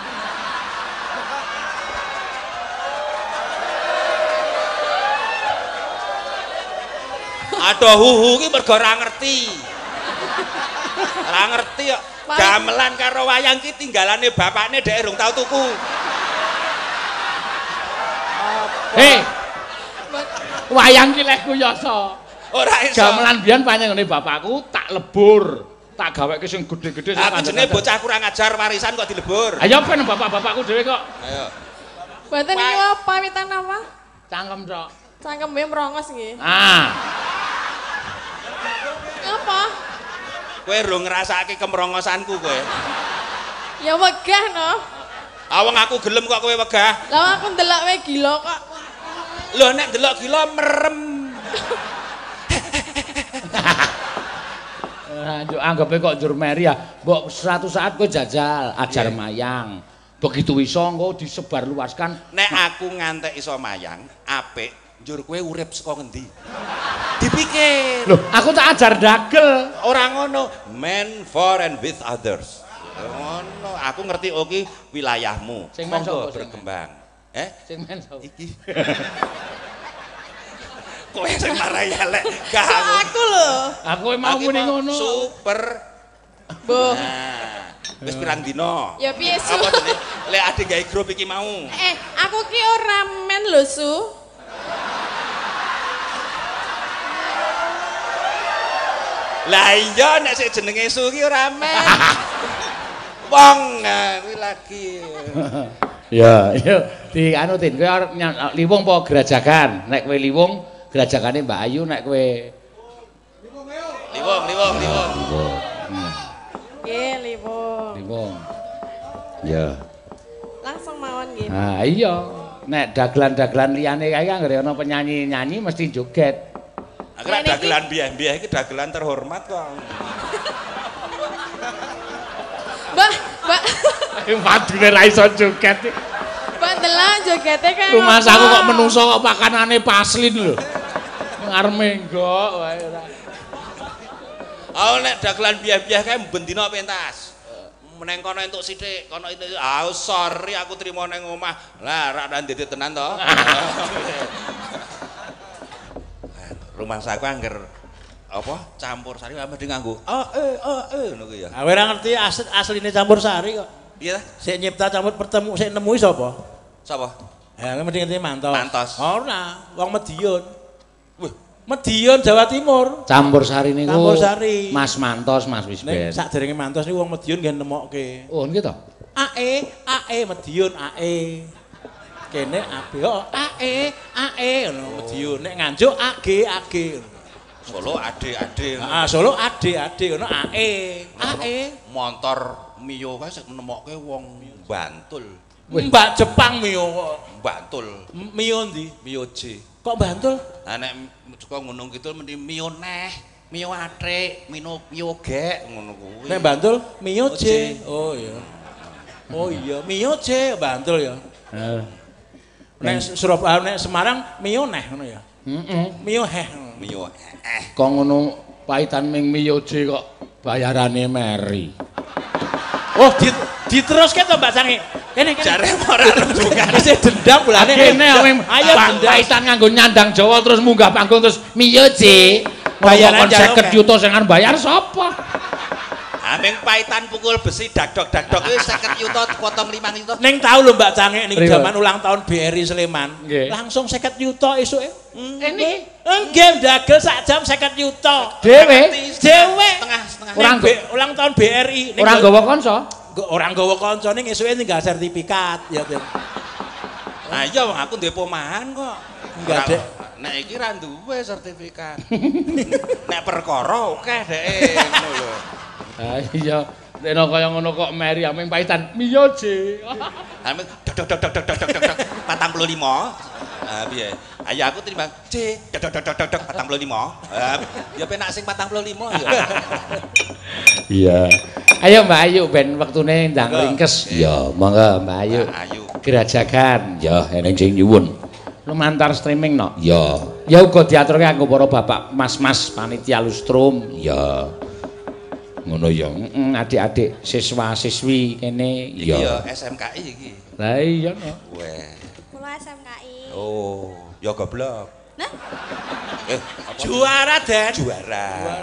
Aduh huhu ki mergo ora ngerti. Ora ngerti kok. gamelan karo wayang ki tinggalane bapakne dhek urung tau tuku. Hei. Wayang ki lek kuyasa. Ora iso. Gamelan biyen panjenengane bapakku tak lebur. Tak gaweke sing gedhe-gedhe sing aku jenenge bocah kurang ajar warisan kok dilebur. Ayo ben bapak-bapakku dhewe kok. Ayo. Mboten iki apa witan apa? Cangkem tok. Cangkeme merongos nggih. Ah. Apa? Kowe rung ngrasake kemrongosanku kowe. Ya wegah no. Awang aku gelem kok kowe wegah. Lah aku ndelok wae gila kok. Lho nek ndelok gila merem. Anggape kok njur meri ya. Mbok suatu saat kowe jajal ajar mayang. Begitu iso engko disebarluaskan. Nek aku ngantek iso mayang, apik. Njur kowe urip saka ngendi? Dipikir. Loh, aku tak ajar dagel. Ora ngono. Men for and with others. Ngono, aku ngerti oke wilayahmu. Sing men monggo sapa berkembang. Sing men sapa? Iki. Kowe sing marai elek. Gak Aku lho. Aku mau muni ngono. Super. Boh. Nah, wis pirang dina? Ya piye su? Apa jenenge? Lek ade gawe grup iki mau. Aku ki ora men lho su. Lah iya nek sik jenenge Su ki ora men. Wong kuwi lagi. Ya, iya di anu Tin, kowe liwung apa gerajakan? Nek kowe liwung, gerajakane Mbak Ayu, nek kowe Liwung. Nggih, liwung. Liwung. Ya. Langsung mawon nggih. Nah, iya. Nek dagelan-dagelan liyane kae anggere ana penyanyi-nyanyi mesti joget. Akhirnya dagelan biah-biah iki dagelan terhormat kok. Mbak. Padune ra iso joget. Mbak delok jogete kan. Rumah saku kok menungso kok pakanane paslin lho. Ngarep enggok wae ora. Nek dagelan biah-biah kae bendina pentas. Meneng kono entuk sithik, kono itu. Sorry aku trimo nang omah. Lah rak ndedit tenan to. Rumah saku angger apa campur sari mesti nganggo ngono ku ya. Ah ora ngerti asline campur sari kok. Iya ta? Sik nyipta campur pertemu sik nemu sapa? Sapa? Ya mesti ngerti Mantos. Mantos. Ora, wong Madiun. Wih, Madiun Jawa Timur. Campur sari niku. Campur sari. Mas Mantos, Mas wis ben. Nek sakderenge Mantos niku wong Madiun nggih nemokke. Oh, nggih to. AE Madiun AE. Kene AB AE ngono Madiun. Nek Nganjuk AG. Solo ade-ade. Ah, Solo ade ngono AE. Montor Mio kae sik nemokke wong Bantul. Mbak Jepang Mio kok. Bantul. Mio ndi? Mio J. Kok Bantul? Lah nek saka Gunung Kidul mesti Mio neh, Mio atrik, Mio gek ngono kuwi. Nek Bantul Mio J. Oh iya, Mio J Bantul ya. Heeh. Nek Surabaya nek Semarang Mio neh ngono ya. Mio heh. Mio Kok ngono paitan ming miyoje kok bayarane meri. Oh, diteruske to Mbak Sangi. Kene jare ora rembukan. Wis dendam bulane. Kene ayo paitan nganggo nyandang Jawa terus munggah panggung terus miyoje. Bayaran 50 juta sing arep bayar sapa? Aming paitan pukul besi dagdok kuwi 50 juta potong 5 juta. Ning tau lho Mbak Cange ning jaman ulang tahun BRI Sleman. Langsung 50 juta esuke. Ini nggih dagel sak jam 50 juta. Dhewe. Setengah. Ulang tahun BRI. Ora nggawa kanca. Ora nggawa kanca ning esuke tinggal sertifikat ya. Nah iya wong aku duwe pomahan kok. Enggak dek. Nek iki ra duwe sertifikat. Nek perkara akeh deke ngono lho. Ha iya, nek kaya ngono kok meri aming paitan miyoje. Aming dok 45. Ah piye? Ayo aku timbang C dok 45. Ya penak sing 45 ya. Iya. Ayo Mbak Ayu ben wektune ndang ringkes. Ya, monggo Mbak Ayu. Ayu. Gerajakan. Ya, eneng sing nyuwun. Lumantar streaming no. Ya. Ya uga diaturke kanggo para bapak mas-mas panitia lustrum. Ya. Ngono ya. Adik-adik siswa-siswi kene ya. Iya SMKI iki. Lah iya no. Weh. Kula SMKI. Oh, ya goblok. Nah, Juara Den. Juara.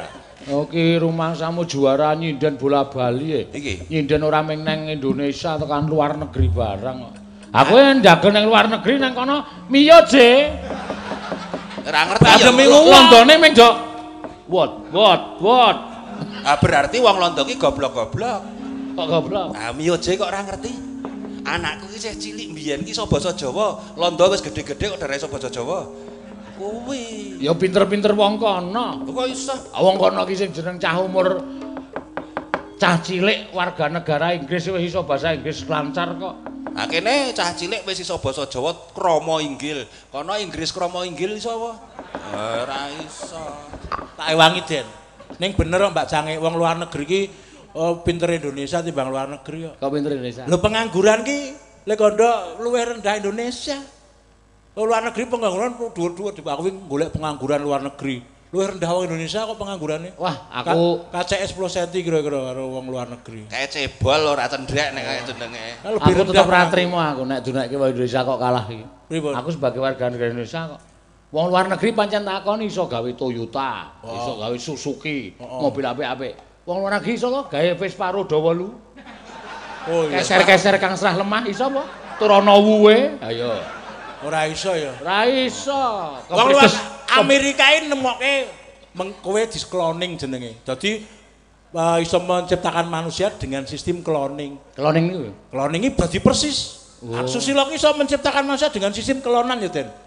Oke, rumangsamu juara nyinden bola bali Iki. Nyinden ora mung nang Indonesia tekan luar negeri barang kok. Aku ndagel nang luar negeri nang kono miyo, Je. Ora ngerti ya. Ademe Londone mung ndok. What? Ah berarti wong Londo ki goblok-goblok. Kok goblok? Ah miyoje kok ora ngerti. Anakku ki isih cilik mbiyen ki iso basa Jawa. Londo wis gedhe-gedhe kok ora iso basa Jawa. Kuwi. Ya pinter-pinter wong kono. Kok iso? Wong kono ki sing jeneng cah umur cah cilik warga negara Inggris wis iso bahasa Inggris lancar kok. Nah kene cah cilik wis iso basa Jawa krama inggil. Kono Inggris krama inggil iso apa? Ora iso. Tak ewangi, Den. Ning bener kok Mbak Jange wong luar negeri ki pinter Indonesia timbang luar negeri kok. Kok pinter Indonesia? Lho pengangguran ki lek kondo luwih rendah Indonesia. Luar negeri pengangguran dhuwur-dhuwur aku golek pengangguran luar negeri. Luwih rendah wong Indonesia kok penganggurannya. Wah, aku KCS 10 cm kira-kira karo wong luar negeri. Kayak cebol ora cendrek nek kaya jenenge. Aku tetep ora trimo aku nek dunekke wong Indonesia kok kalah iki. Pripun? Aku sebagai warga negara Indonesia kok. Wong luar negeri pancen takoni iso gawe Toyota, iso gawe Suzuki, mobil apik-apik. Wong luar negeri iso kok gawe Vespa roda 8. Oh iya. Keser-keser kang serah lemah iso apa? Turana wuwe. Ayo. Ora iso ya. Ora iso. Wong luar Amerika ini nemokke kowe diskloning jenenge. Dadi iso menciptakan manusia dengan sistem cloning. Cloning niku. Cloning iki dadi persis. Susilo ki iso menciptakan manusia dengan sistem klonan ya, Den.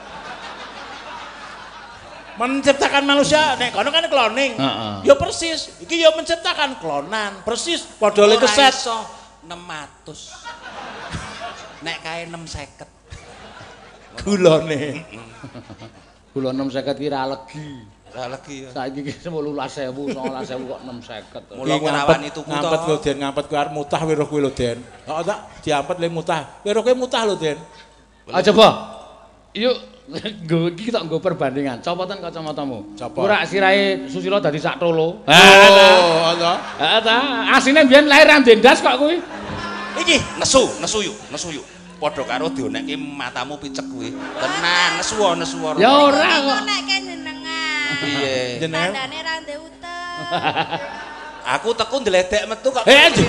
Menciptakan manusia nek kono kan cloning. Ya persis. Iki ya menciptakan klonan. Persis padha le keset. Iso 600. Nek kae 650. Gulane. Gula 650 ki ra legi. Ra legi ya. Saiki ki 18.000, 19.000 kok 650. Mula ngerawani tuku to. Ngampet lho, Den, ngampet kowe arep mutah weruh kowe lho, Den. Kok tak diampet le mutah. Weruh kowe mutah lho, Den. Ah coba. Yuk nggo iki tak nggo perbandingan. Copotan kacamatamu. Ora sirahe Susilo dadi sak tolo. Oh, ta. Heeh ta. Asine mbiyen lahir nang Dendas kok kuwi. Iki nesu yuk. Padha karo dionekke matamu picek kuwi. Tenan, nesu. Ya ora kok. Nekke jenengan. Piye? Jenengan. Tandane ra ndek utang. Aku teku ndledek metu kok.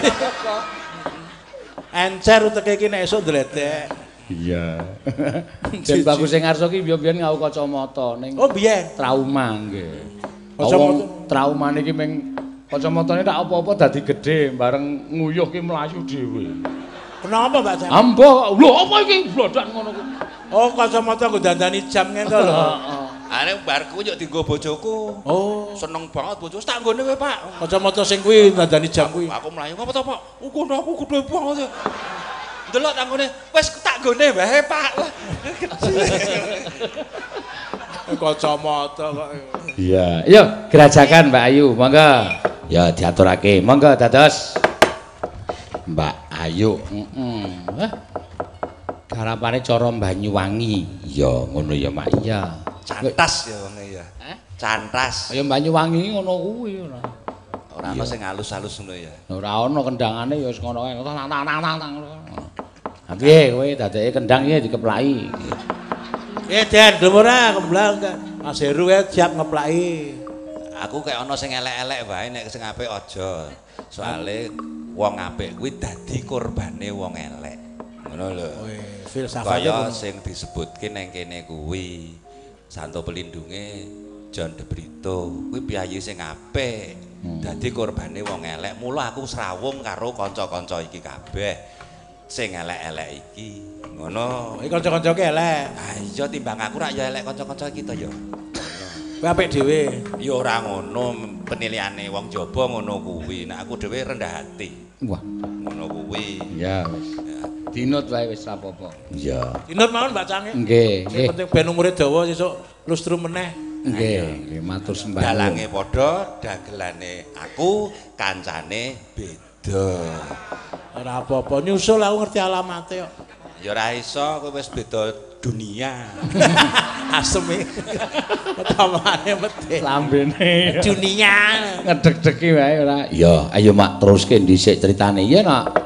Encer uteke iki nek esuk ndledek. Iya. Den bagus sing ngarso ki biyen ngau kacamata ning Oh, biyen. trauma nggih. Kacamata Trauma niki ming kacamatane tak apa-apa dadi gedhe bareng nguyuh ki mlayu dhewe. Kenapa, Mbak Jan? Ambo, lho apa iki blodak ngono ku. Oh, kacamata nggo dandani jam ngene to lho. Ane barku yo dienggo bojoku. Oh, Seneng banget bojoku. Tak nggone kowe, Pak. kacamata sing kuwi dandani jam kuwi. Aku mlayu ngapa to, Pak? Ngono aku gedhe banget. Delok tak nggone. Wis tak nggone wae, Pak. Kacamata kok. Iya, yuk gerajakan Mbak Ayu, monggo. Ya diaturake, monggo dados. Mbak Ayu, garapane cara Banyuwangi. Ya ngono ya, Mak. Iya. Cantas ya wong ya. Cantas. Kaya Banyuwangi ngono kuwi ora. Ora ana sing halus-halus ngono ya. Ora ana kendangane ya wis ngono kae. Ha piye kowe dadeke kendang iki dikeplaki. Den, ora kemblang kan. Mas Heru siap ngeplaki. Aku kayak ana sing elek-elek wae nek sing apik aja. Soale wong apik kuwi dadi korbane wong elek. Ngono lho. Filsafate Kaya sing disebutke nang kene kuwi Santo Pelindunge John de Brito kuwi piyayi sing apik. Dadi korbane wong elek. Mula aku srawung karo kanca-kanca iki kabeh. Sing elek-elek iki. Ngono. Iki kanca-kanca ki elek. Ah iya timbang aku rak ya elek kanca-kanca kita ya. Kowe apik dhewe. Ya ora ngono penilaiane wong jaba ngono kuwi. Nek aku dhewe rendah hati. Wah, Ngono kuwi. ya wis. Dinut wae wis apa-apa. Iya. Dinut mawon Mbak Cange. Nggih, Sing penting ben umure dawa sesuk lustru meneh. Nggih, matur sembah. Dalange padha, dagelane aku, kancane beda. Ora apa-apa, nyusul aku ngerti alamate kok. Ya ora iso, kowe wis beda dunia. Aseme. Utamane mete. Lambene Dunia. ngedeg-degi wae ora. Ya, ayo Mak teruske dhisik critane ya, Nak.